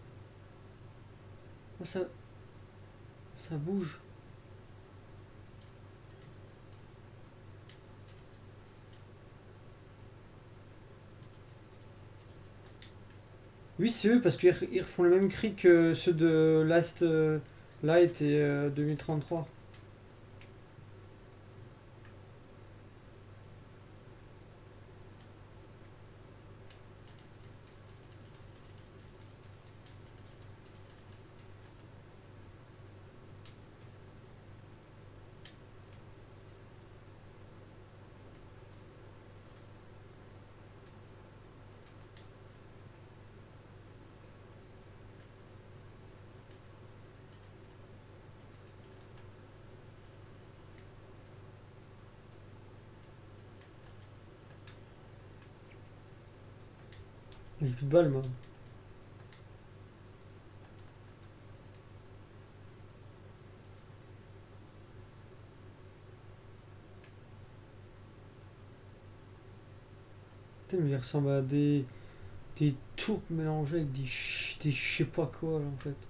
Oh, ça bouge. Oui, c'est eux, parce qu'ils refont le même cri que ceux de Last Light et 2033. J'ai plus de balles, moi. Putain, mais il ressemble à des taupes mélangées avec des je sais pas quoi, là, en fait.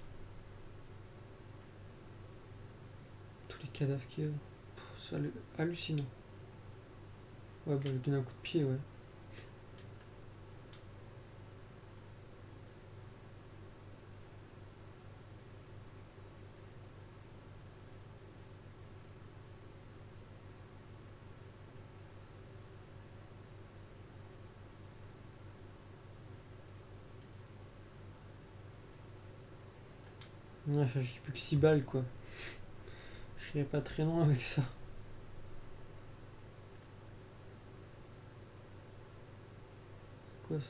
Tous les cadavres qu'il y a. C'est hallucinant. Ouais, bah, je lui donne un coup de pied, ouais. Ouais, enfin, j'ai plus que 6 balles, quoi. Je serais pas très loin avec ça. Quoi ça?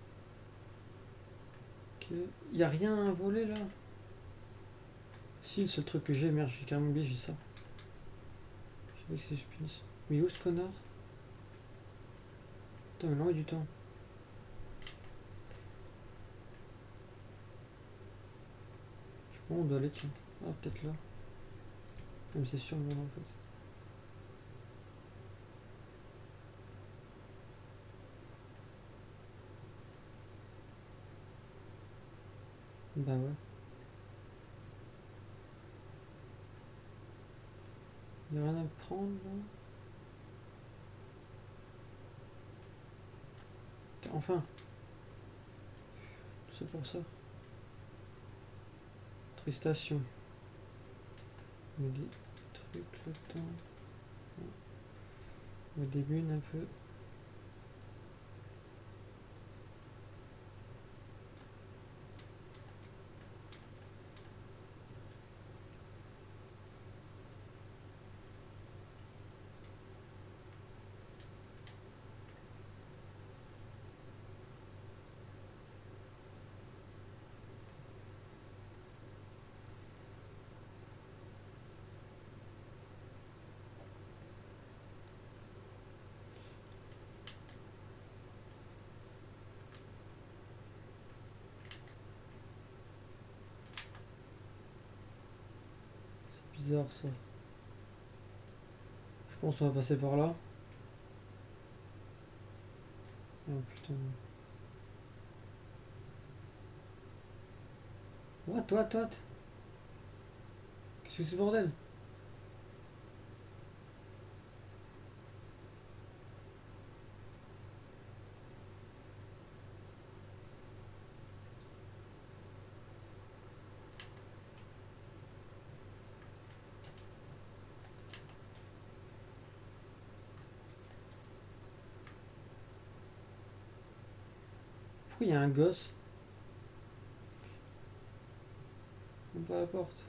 Ok. Y a rien à voler, là? Si, le seul truc que j'ai, merde, j'ai carrément oublié, j'ai ça. Je savais que c'est suspense. Mais où ce connard? Putain, mais non, il y a du temps. Je sais pas où on doit aller, tiens. Ah, peut-être là. Ah, mais c'est sûr, non, en fait. Bah ouais. Y a rien à prendre, là? Putain, enfin! C'est pour ça. Tristation. Mais des trucs là-dedans. Au début, un peu. Bizarre ça. Je pense qu'on va passer par là. Oh putain. What? Qu'est-ce que c'est ce bordel? Pourquoi il y a un gosse? Ouvre pas la porte.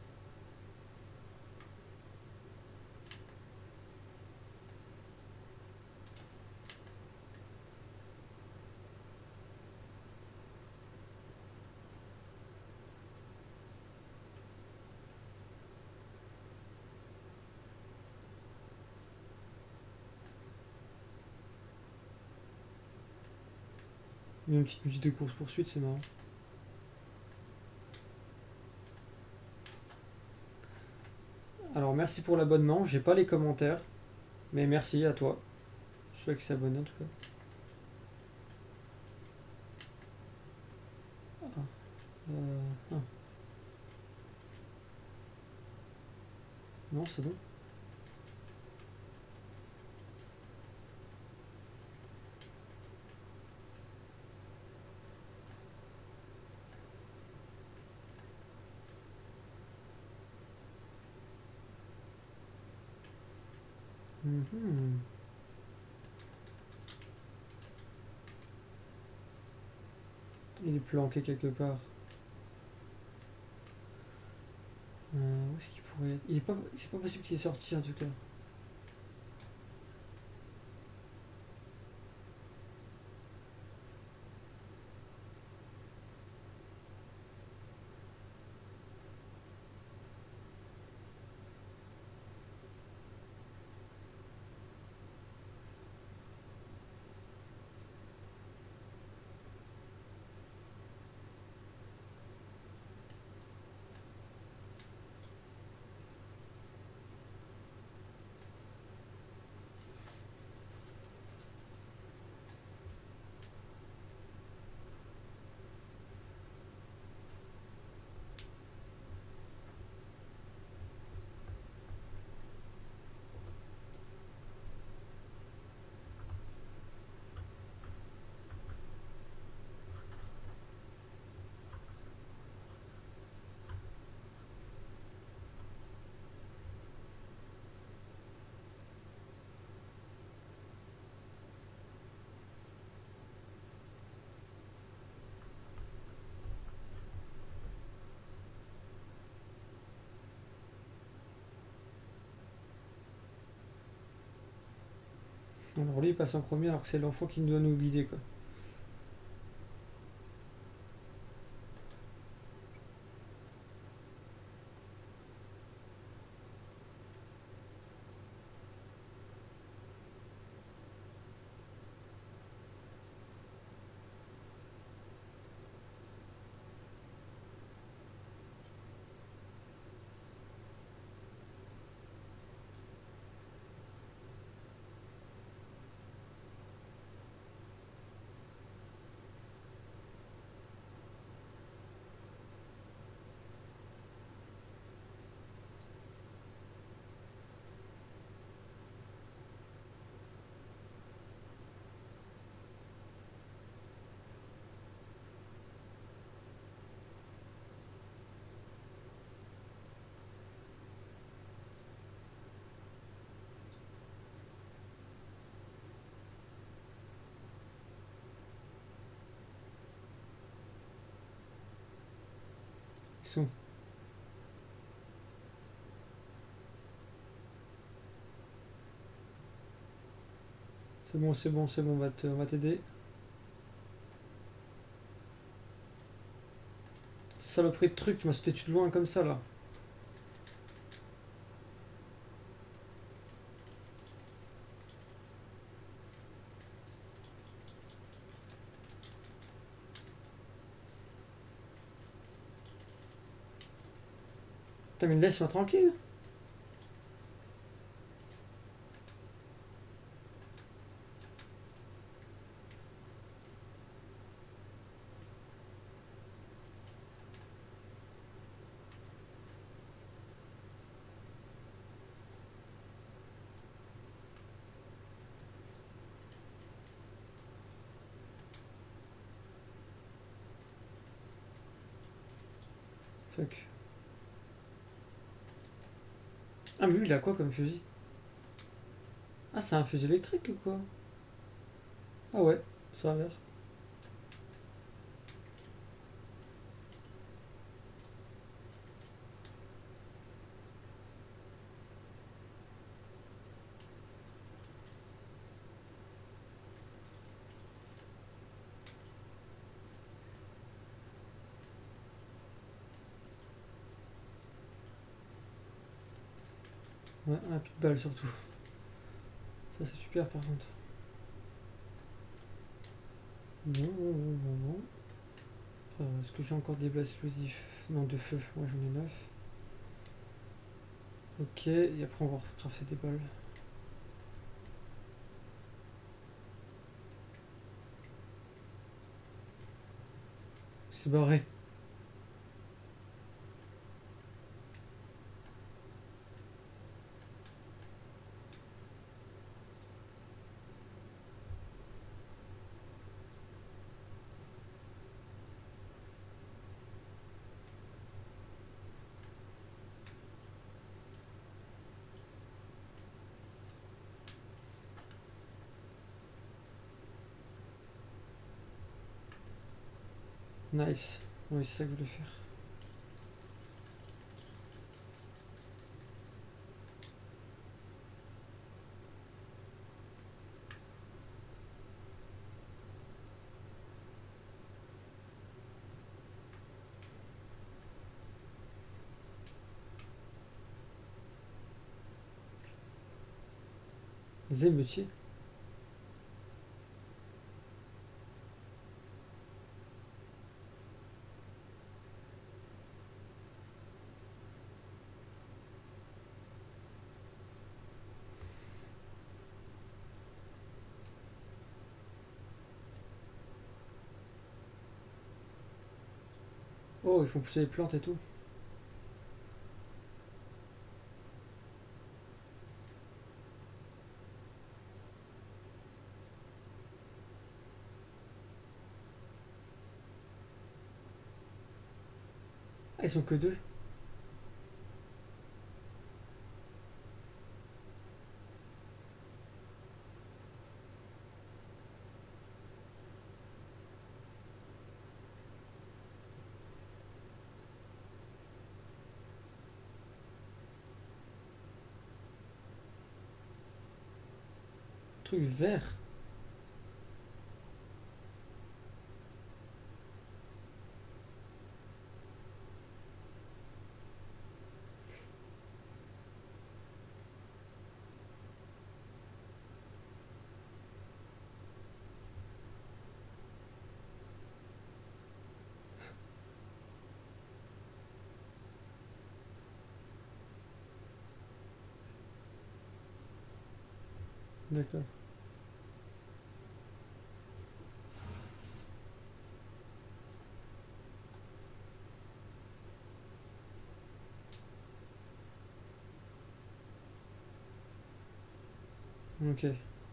Il y a une petite musique de course-poursuite, c'est marrant. Alors merci pour l'abonnement, j'ai pas les commentaires, mais merci à toi. Je souhaite que s'abonne en tout cas. Ah, ah. Non, c'est bon. Mhm. Il est planqué quelque part. Où est-ce qu'il pourrait être? Il est pas, c'est pas possible qu'il est sorti en tout cas. Alors lui il passe en premier alors que c'est l'enfant qui doit nous guider quoi. Ils sont. C'est bon, c'est bon, c'est bon, on va t'aider. Saloperie de truc, tu m'as sauté dessus de loin comme ça là. Putain mais laisse-moi tranquille. Fuck. Ah mais lui il a quoi comme fusil? Ah c'est un fusil électrique ou quoi? Ah ouais, ça a l'air. Ouais, un plus de balle surtout. Ça c'est super par contre. Non, non, non, non, non. Est-ce que j'ai encore des balles explosifs? Non, de feu, moi j'en ai 9. Ok, et après on va crafter des balles. C'est barré. Nice. Oui, c'est ça que je voulais faire. Des émeutiers. Oh, ils font pousser les plantes et tout. Ah, ils sont que deux. truc vert. D'accord. Ok.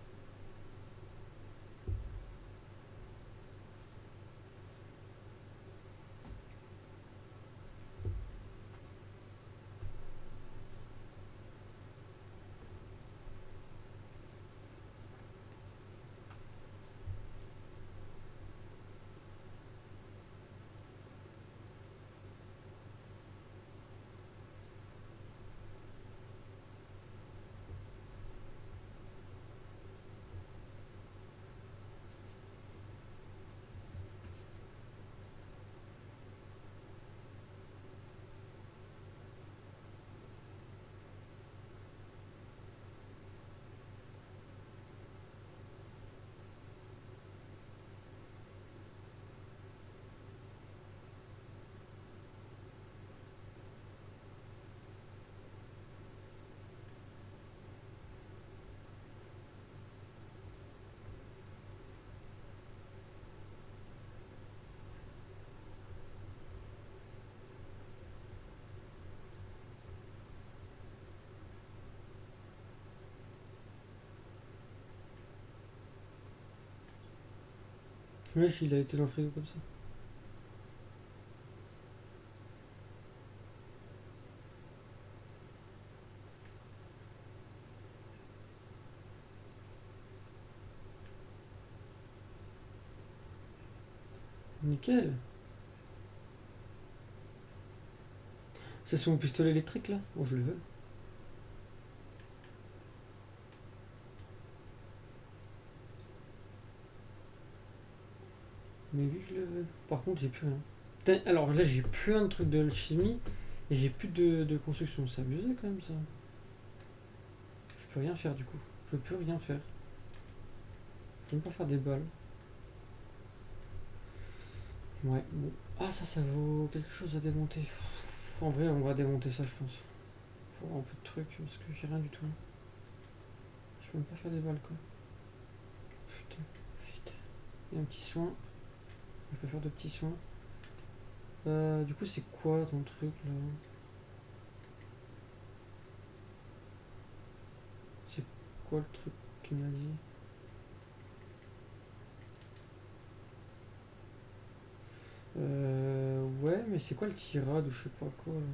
Wesh, il a été dans le frigo comme ça. Nickel. C'est son pistolet électrique là? Oh, je le veux. Mais oui, je le veux. Par contre, j'ai plus rien. Putain, alors là, j'ai plus un de trucs de chimie et j'ai plus de construction. C'est abusé quand même ça. Je peux rien faire du coup. Je peux rien faire. Je peux même pas faire des balles. Ouais, bon. Ah, ça vaut quelque chose à démonter. En vrai, on va démonter ça, je pense. Faut avoir un peu de trucs parce que j'ai rien du tout. Je peux même pas faire des balles quoi. Putain, shit. Il y a un petit soin. Je peux faire de petits soins. Du coup, c'est quoi ton truc là? C'est quoi le truc qu'il m'a dit? Ouais, mais c'est quoi le tirade ou je sais pas quoi là?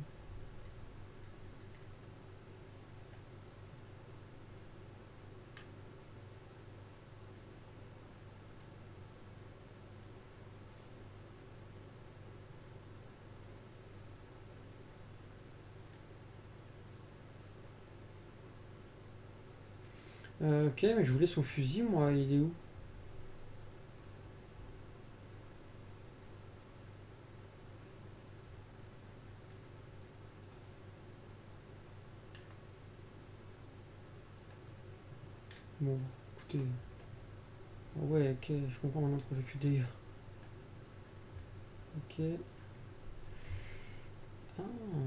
Ok, mais je voulais son fusil, moi, il est où? Bon, écoutez. Ah ouais, ok, je comprends maintenant qu'on fait plus d'ailleurs. Ok. Ah.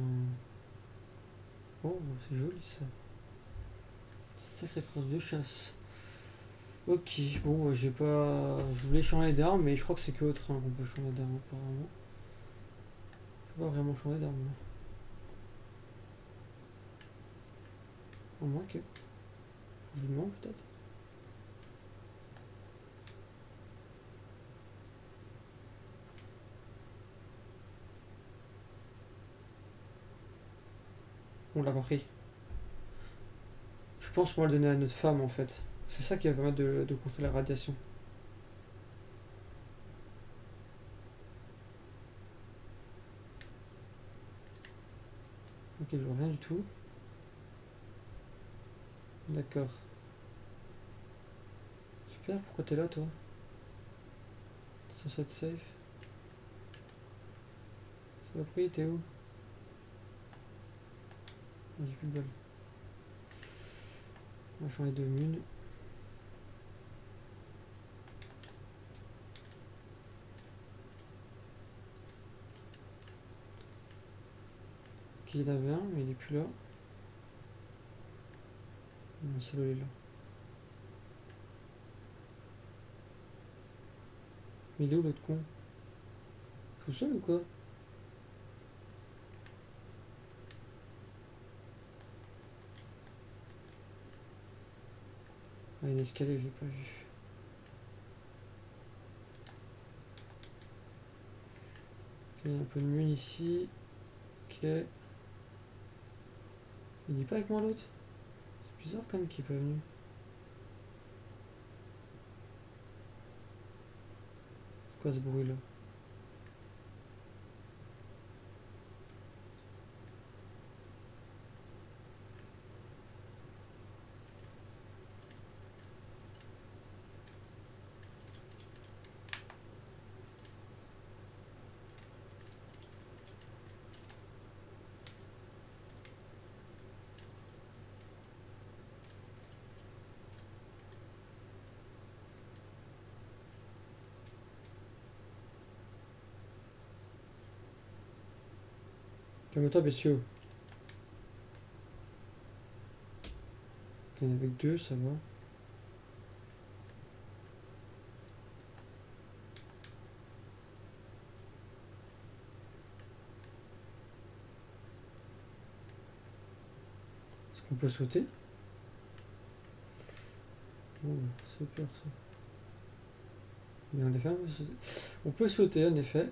Oh, c'est joli ça. Sacrée crosse de chasse. Ok, bon, j'ai pas. Je voulais changer d'arme, mais je crois que c'est que au train qu'on peut changer d'arme apparemment. Je peux pas vraiment changer d'arme là. À moins que. Faut que je lui demande peut-être. On l'a compris. Je pense qu'on va le donner à notre femme en fait. C'est ça qui va permettre de contrer la radiation. Ok, je vois rien du tout. D'accord. père, pourquoi t'es là toi? T'es censé être safe. Ça va pris, t'es où? Ah, j'ai plus de balles. On va changer de mune. Ok, il avait un, mais il est plus là. Non, c'est là, il est là. Mais il est où l'autre con? Je suis seul ou quoi? Ah, il y a une escalier, j'ai pas vu. Ok, il y a un peu de mune ici. Ok. Il est pas avec moi l'autre? C'est bizarre quand même qu'il est pas venu. C'est quoi ce bruit là? Calme-toi, bestiaux. Ok, il y en a avec deux, ça va. Est-ce qu'on peut sauter? Oh, super ça. Mais en effet, on peut sauter. On peut sauter en effet.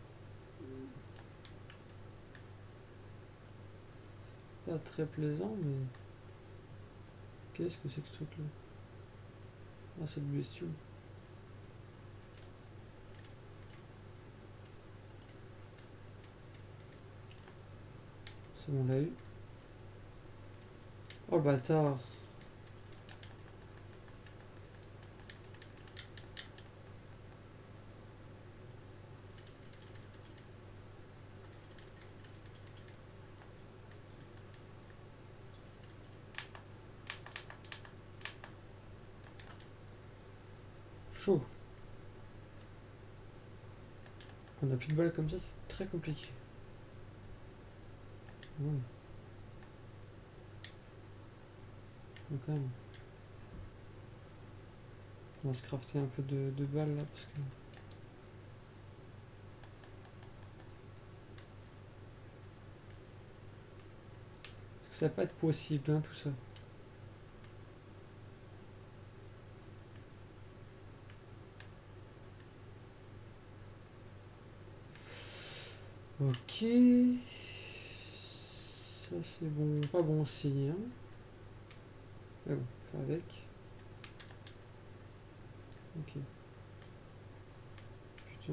Pas très plaisant, mais. Qu'est-ce que c'est que ce truc là? Ah, c'est le bestiau. C'est bon, on l'a eu. Oh le bâtard. Chaud. Quand on a plus de balles comme ça, c'est très compliqué. Ouais. Mais quand même. On va se crafter un peu de balles là parce que. Parce que ça va pas être possible hein, tout ça. Ok. Ça c'est bon, pas bon signe. Hein. Mais bon, on fait avec. Ok. Putain.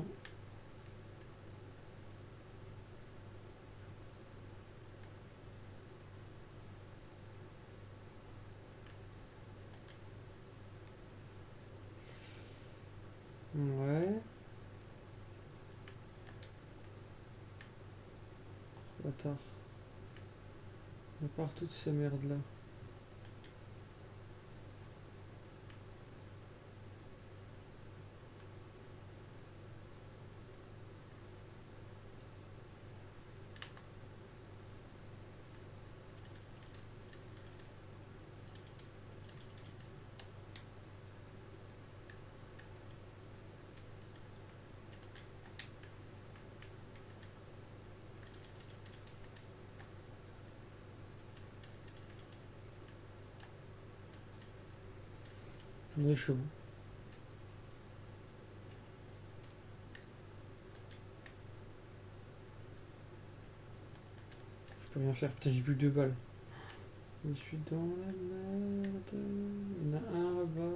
Ouais. Bâtard. On a partout toutes ces merdes là. On est chaud. Je peux rien faire. Putain, j'ai plus que deux balles. Je suis dans la merde. Il y en a un là-bas.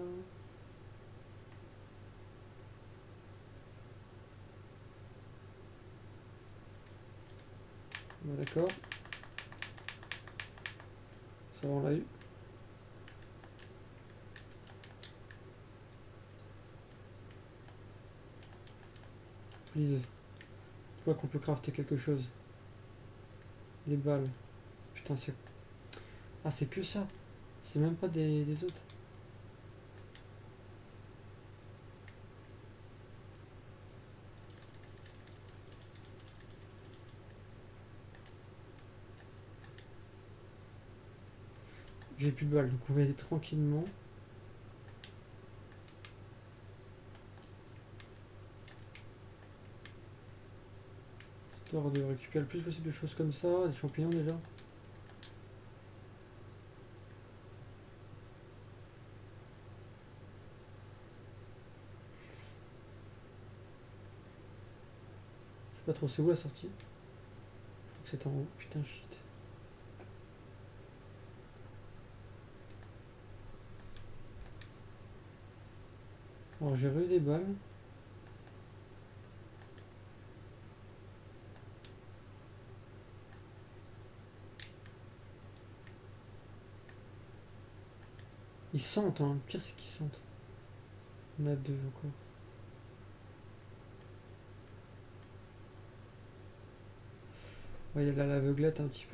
Bon, d'accord. Ça va, on l'a eu. Please. Je crois qu'on peut crafter quelque chose. Des balles. Putain, c'est... Ah, c'est que ça. C'est même pas des autres. J'ai plus de balles, donc on va y aller tranquillement. Histoire de récupérer le plus possible de choses comme ça. Des champignons déjà. Je sais pas trop c'est où la sortie. Je crois que c'est en haut. Putain, shit. Alors j'ai eu des balles. Ils sentent, hein. Le pire c'est qu'ils sentent. On a deux encore. Ouais, il y a là l'aveuglette un petit peu.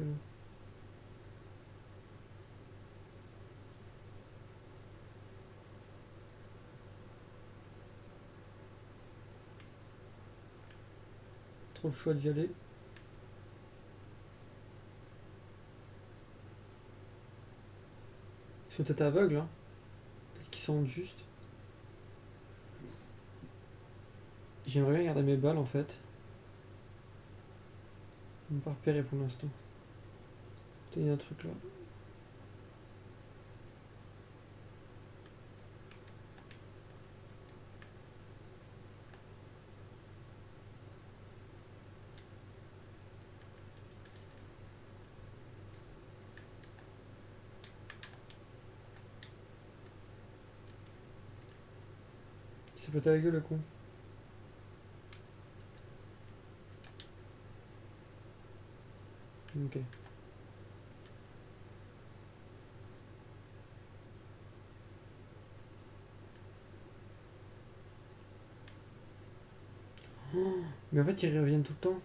Trop le choix d'y aller. Ils sont peut-être aveugles, hein. Peut-être qu'ils sentent juste. J'aimerais bien garder mes balles en fait. Ils m'ont pas repéré pour l'instant. Putain, il y a un truc là. C'est peut-être avec eux le con. Ok. Oh, mais en fait ils reviennent tout le temps.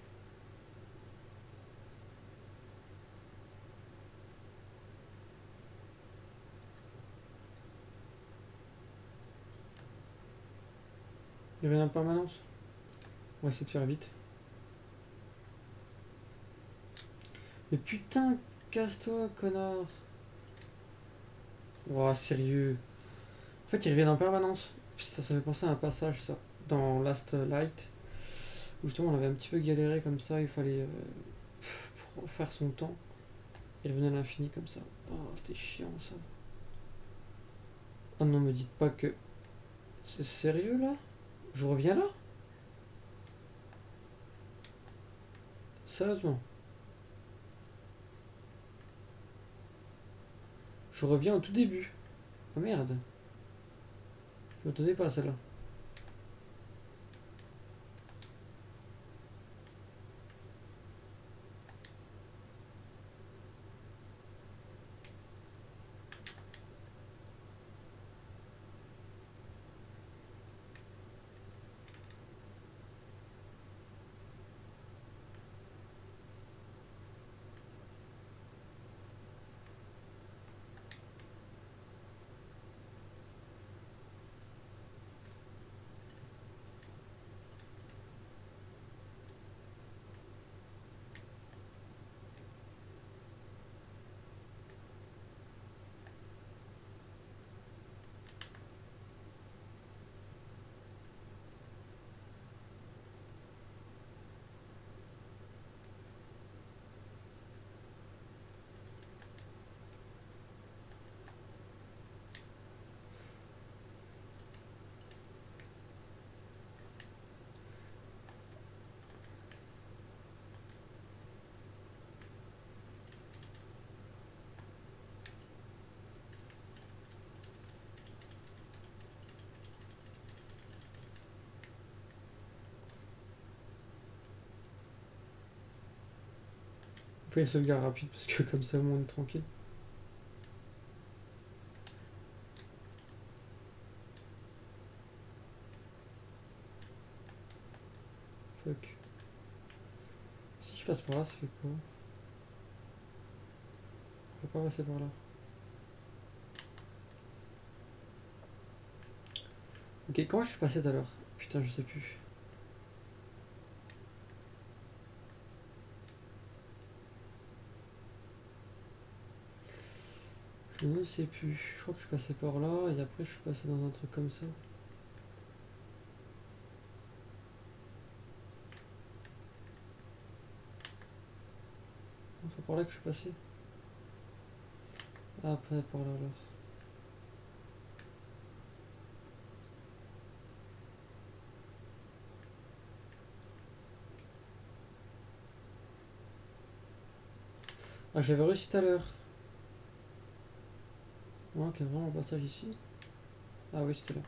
Ils reviennent en permanence. On va essayer de faire vite. Mais putain, casse-toi, connard. Oh, sérieux. En fait, ils reviennent en permanence. Putain, ça fait penser à un passage, ça. Dans Last Light. Où justement, on avait un petit peu galéré comme ça. Il fallait pour faire son temps. Il revenait à l'infini comme ça. Oh, c'était chiant, ça. Oh non, me dites pas que... C'est sérieux, là? Je reviens là? Sérieusement? Je reviens au tout début. Oh merde. Je m'attendais pas à celle-là. On fait une sauvegarde rapide parce que comme ça, au moins, on est tranquille. Fuck. Si je passe par là, ça fait quoi? Je peux pas passer par là. Ok, comment je suis passé tout à l'heure? Putain, je sais plus. Je ne sais plus. Je crois que je suis passé par là et après je suis passé dans un truc comme ça. C'est par là que je suis passé. Ah, après par là alors. Ah, j'avais réussi tout à l'heure. Ouais, ok, vraiment le passage ici. Ah oui, c'était là.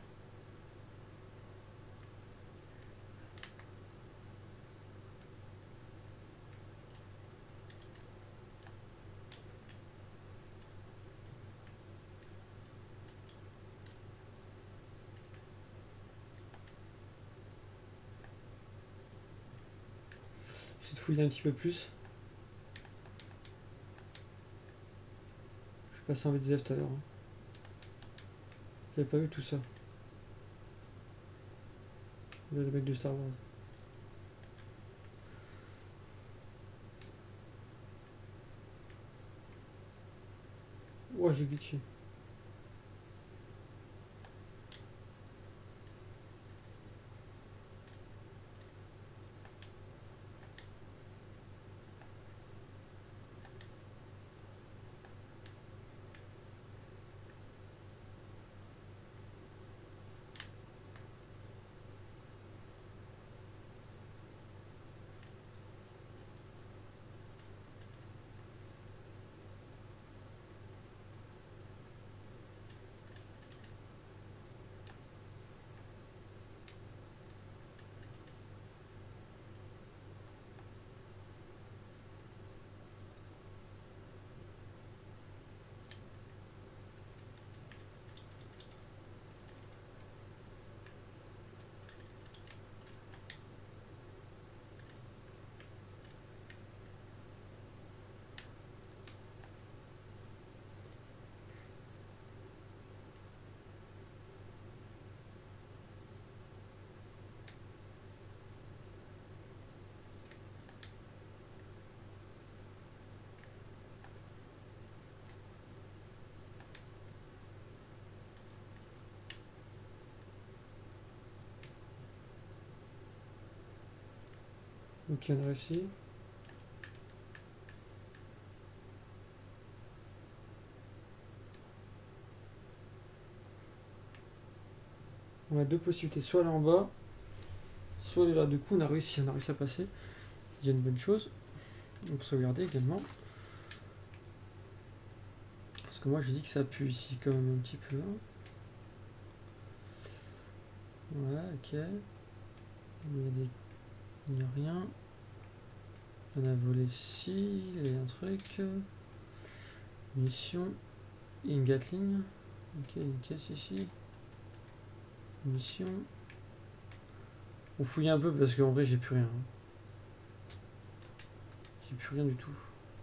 J'essaie de fouiller un petit peu plus. Je suis passé en VDF tout à l'heure. Hein. J'avais pas vu tout ça. Le mec de Star Wars. Ouais, j'ai glitché. Ok, on a réussi. On a deux possibilités, soit là en bas, soit là. Du coup, on a réussi à passer. C'est une bonne chose. On peut sauvegarder également. Parce que moi, j'ai dit que ça pue ici quand même un petit peu. Ouais, ok. Il n'y a rien. On a volé ici. Il y a un truc. Mission. Une Gatling. Ok, une caisse ici. Mission. On fouille un peu parce qu'en vrai, j'ai plus rien. J'ai plus rien du tout.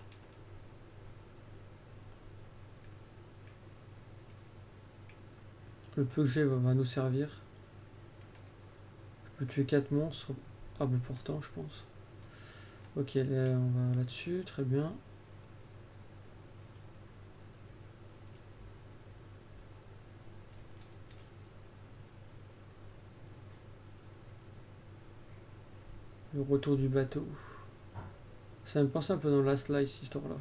Le peu que j'ai va nous servir. Je peux tuer 4 monstres. Ah bon, pourtant, je pense. Ok, là, on va là-dessus. Très bien. Le retour du bateau. Ça me pense un peu dans Last Light, cette histoire-là.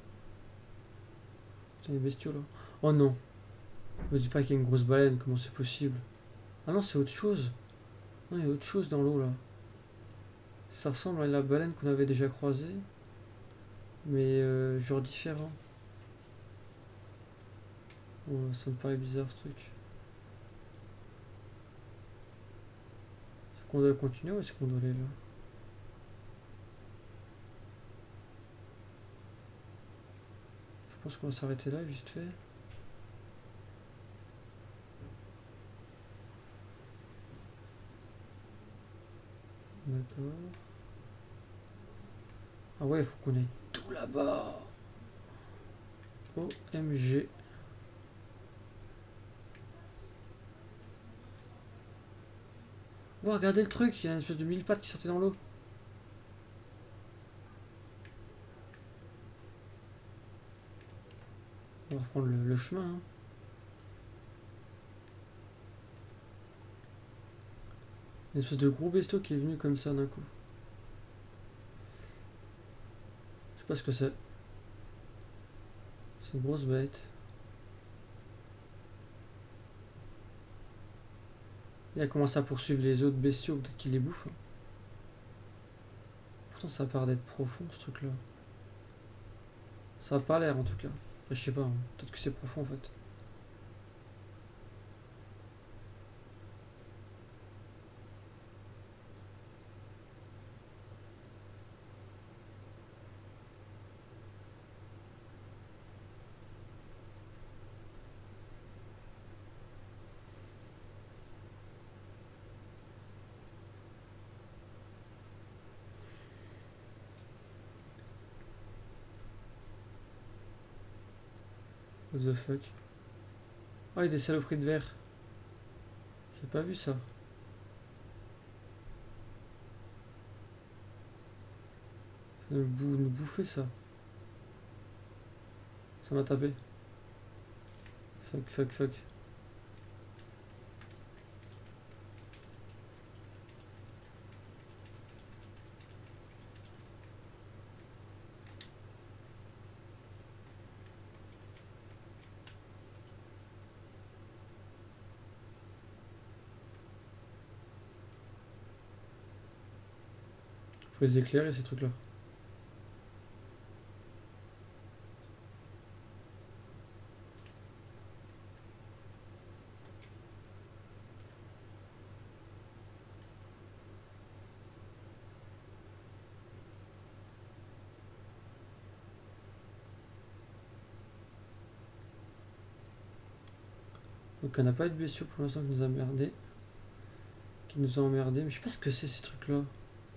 Putain, les bestiaux là. Oh non. Me dis pas qu'il y a une grosse baleine, comment c'est possible? Ah non, c'est autre chose. Non, il y a autre chose dans l'eau là. Ça ressemble à la baleine qu'on avait déjà croisée, mais genre différent. Oh, ça me paraît bizarre ce truc. Est-ce qu'on doit continuer ou est-ce qu'on doit aller là? Je pense qu'on va s'arrêter là, vite fait. D'accord. Ah ouais, il faut qu'on ait tout là-bas. OMG. Oh, regardez le truc, il y a une espèce de mille pattes qui sortait dans l'eau. On va reprendre le chemin. Hein. Une espèce de gros bestiau qui est venu comme ça d'un coup. Je sais pas ce que c'est. C'est une grosse bête. Il a commencé à poursuivre les autres bestiaux, peut-être qu'il les bouffe. Hein. Pourtant ça a l'air d'être profond ce truc là. Ça a pas l'air en tout cas. Enfin, je sais pas, hein. Peut-être que c'est profond en fait. What the fuck. Oh, il y a des saloperies de verre. J'ai pas vu ça. Ça nous bouffer ça. Ça m'a tapé. Fuck, fuck, fuck. Faut les éclairer ces trucs là. Donc on n'a pas eu de bestiaux pour l'instant qui nous a merdé. Qui nous a emmerdé. Mais je sais pas ce que c'est ces trucs là.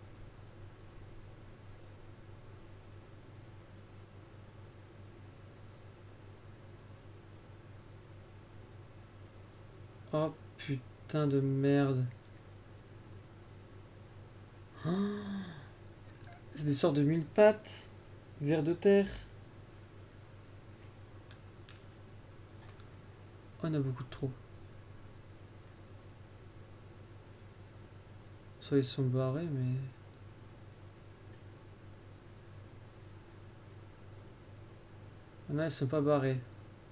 Oh putain de merde. Oh, c'est des sortes de mille pattes. Vers de terre. Oh, on a beaucoup de trop. Soit ils sont barrés, mais... Là, ils sont pas barrés.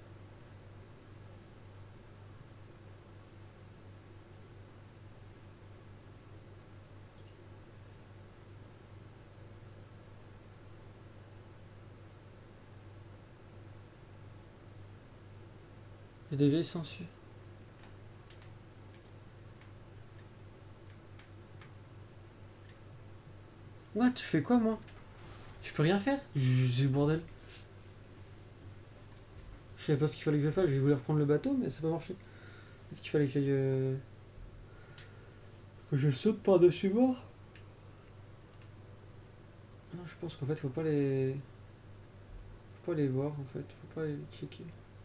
J'ai des vieilles sangsues. What? Je fais quoi, moi? Je peux rien faire? C'est le bordel. Je savais pas ce qu'il fallait que je fasse. J'ai voulu reprendre le bateau, mais ça n'a pas marché. Peut-être qu'il fallait que j'aille... que je saute par-dessus bord. Non, je pense qu'en fait, faut pas les... Faut pas les voir, en fait. Faut pas les checker.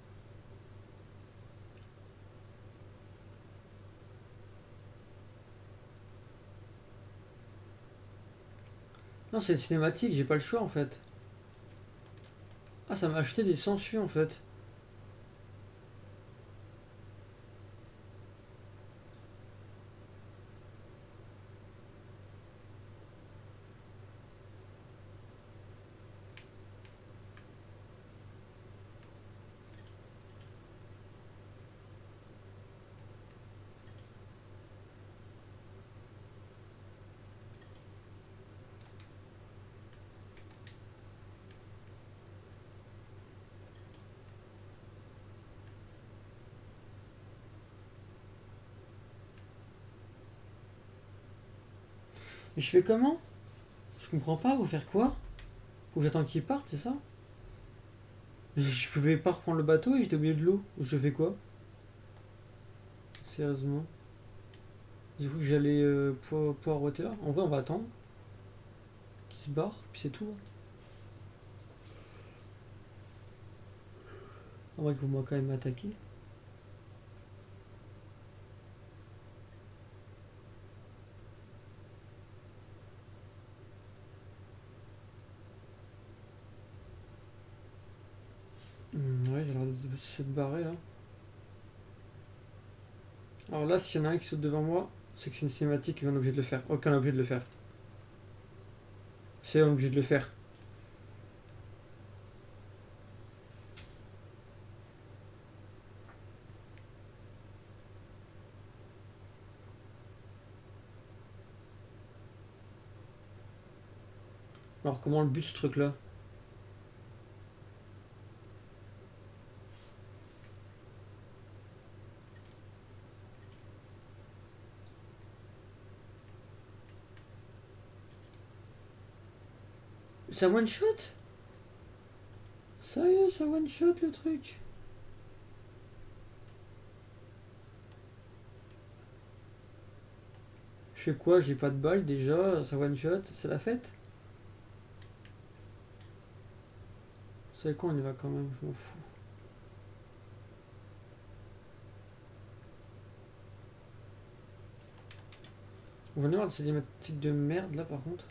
Non, c'est une cinématique, j'ai pas le choix, en fait. Ah, ça m'a acheté des sangsues, en fait. Mais je fais comment? Je comprends pas, vous faire quoi? Faut que j'attende qu'ils partent, c'est ça? Je pouvais pas reprendre le bateau et j'étais au milieu de l'eau. Je fais quoi? Sérieusement? J'ai cru que j'allais pouvoir arrêter là. En vrai, on va attendre qu'il se barre, puis c'est tout. En vrai, qu'il faut quand même attaquer. Ouais, j'ai l'air de s'être barré là. Alors là, s'il y en a un qui saute devant moi, c'est que c'est une cinématique et on est obligé de le faire. Aucun est obligé de le faire. C'est obligé de le faire. Alors comment on le bute ce truc là? Ça one shot? Sérieux, ça one shot le truc? Je fais quoi? J'ai pas de balle déjà, ça one shot, c'est la fête? C'est quoi, on y va quand même, je m'en fous. J'en ai marre de ces cinématiques de merde là par contre.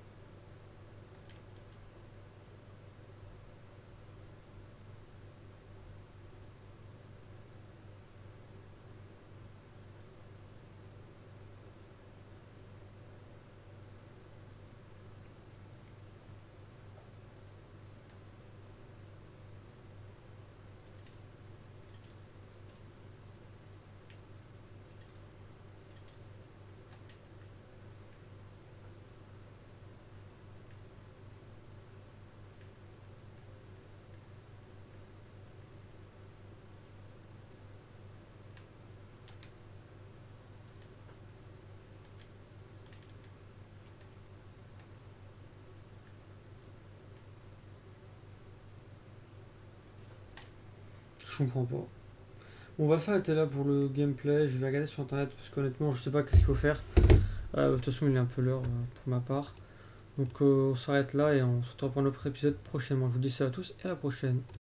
Je comprends pas. On va s'arrêter là pour le gameplay, je vais regarder sur internet parce qu'honnêtement je sais pas qu'est-ce qu'il faut faire. De toute façon il est un peu l'heure pour ma part. Donc on s'arrête là et on se retrouve pour un autre épisode prochainement. Je vous dis ça à tous et à la prochaine.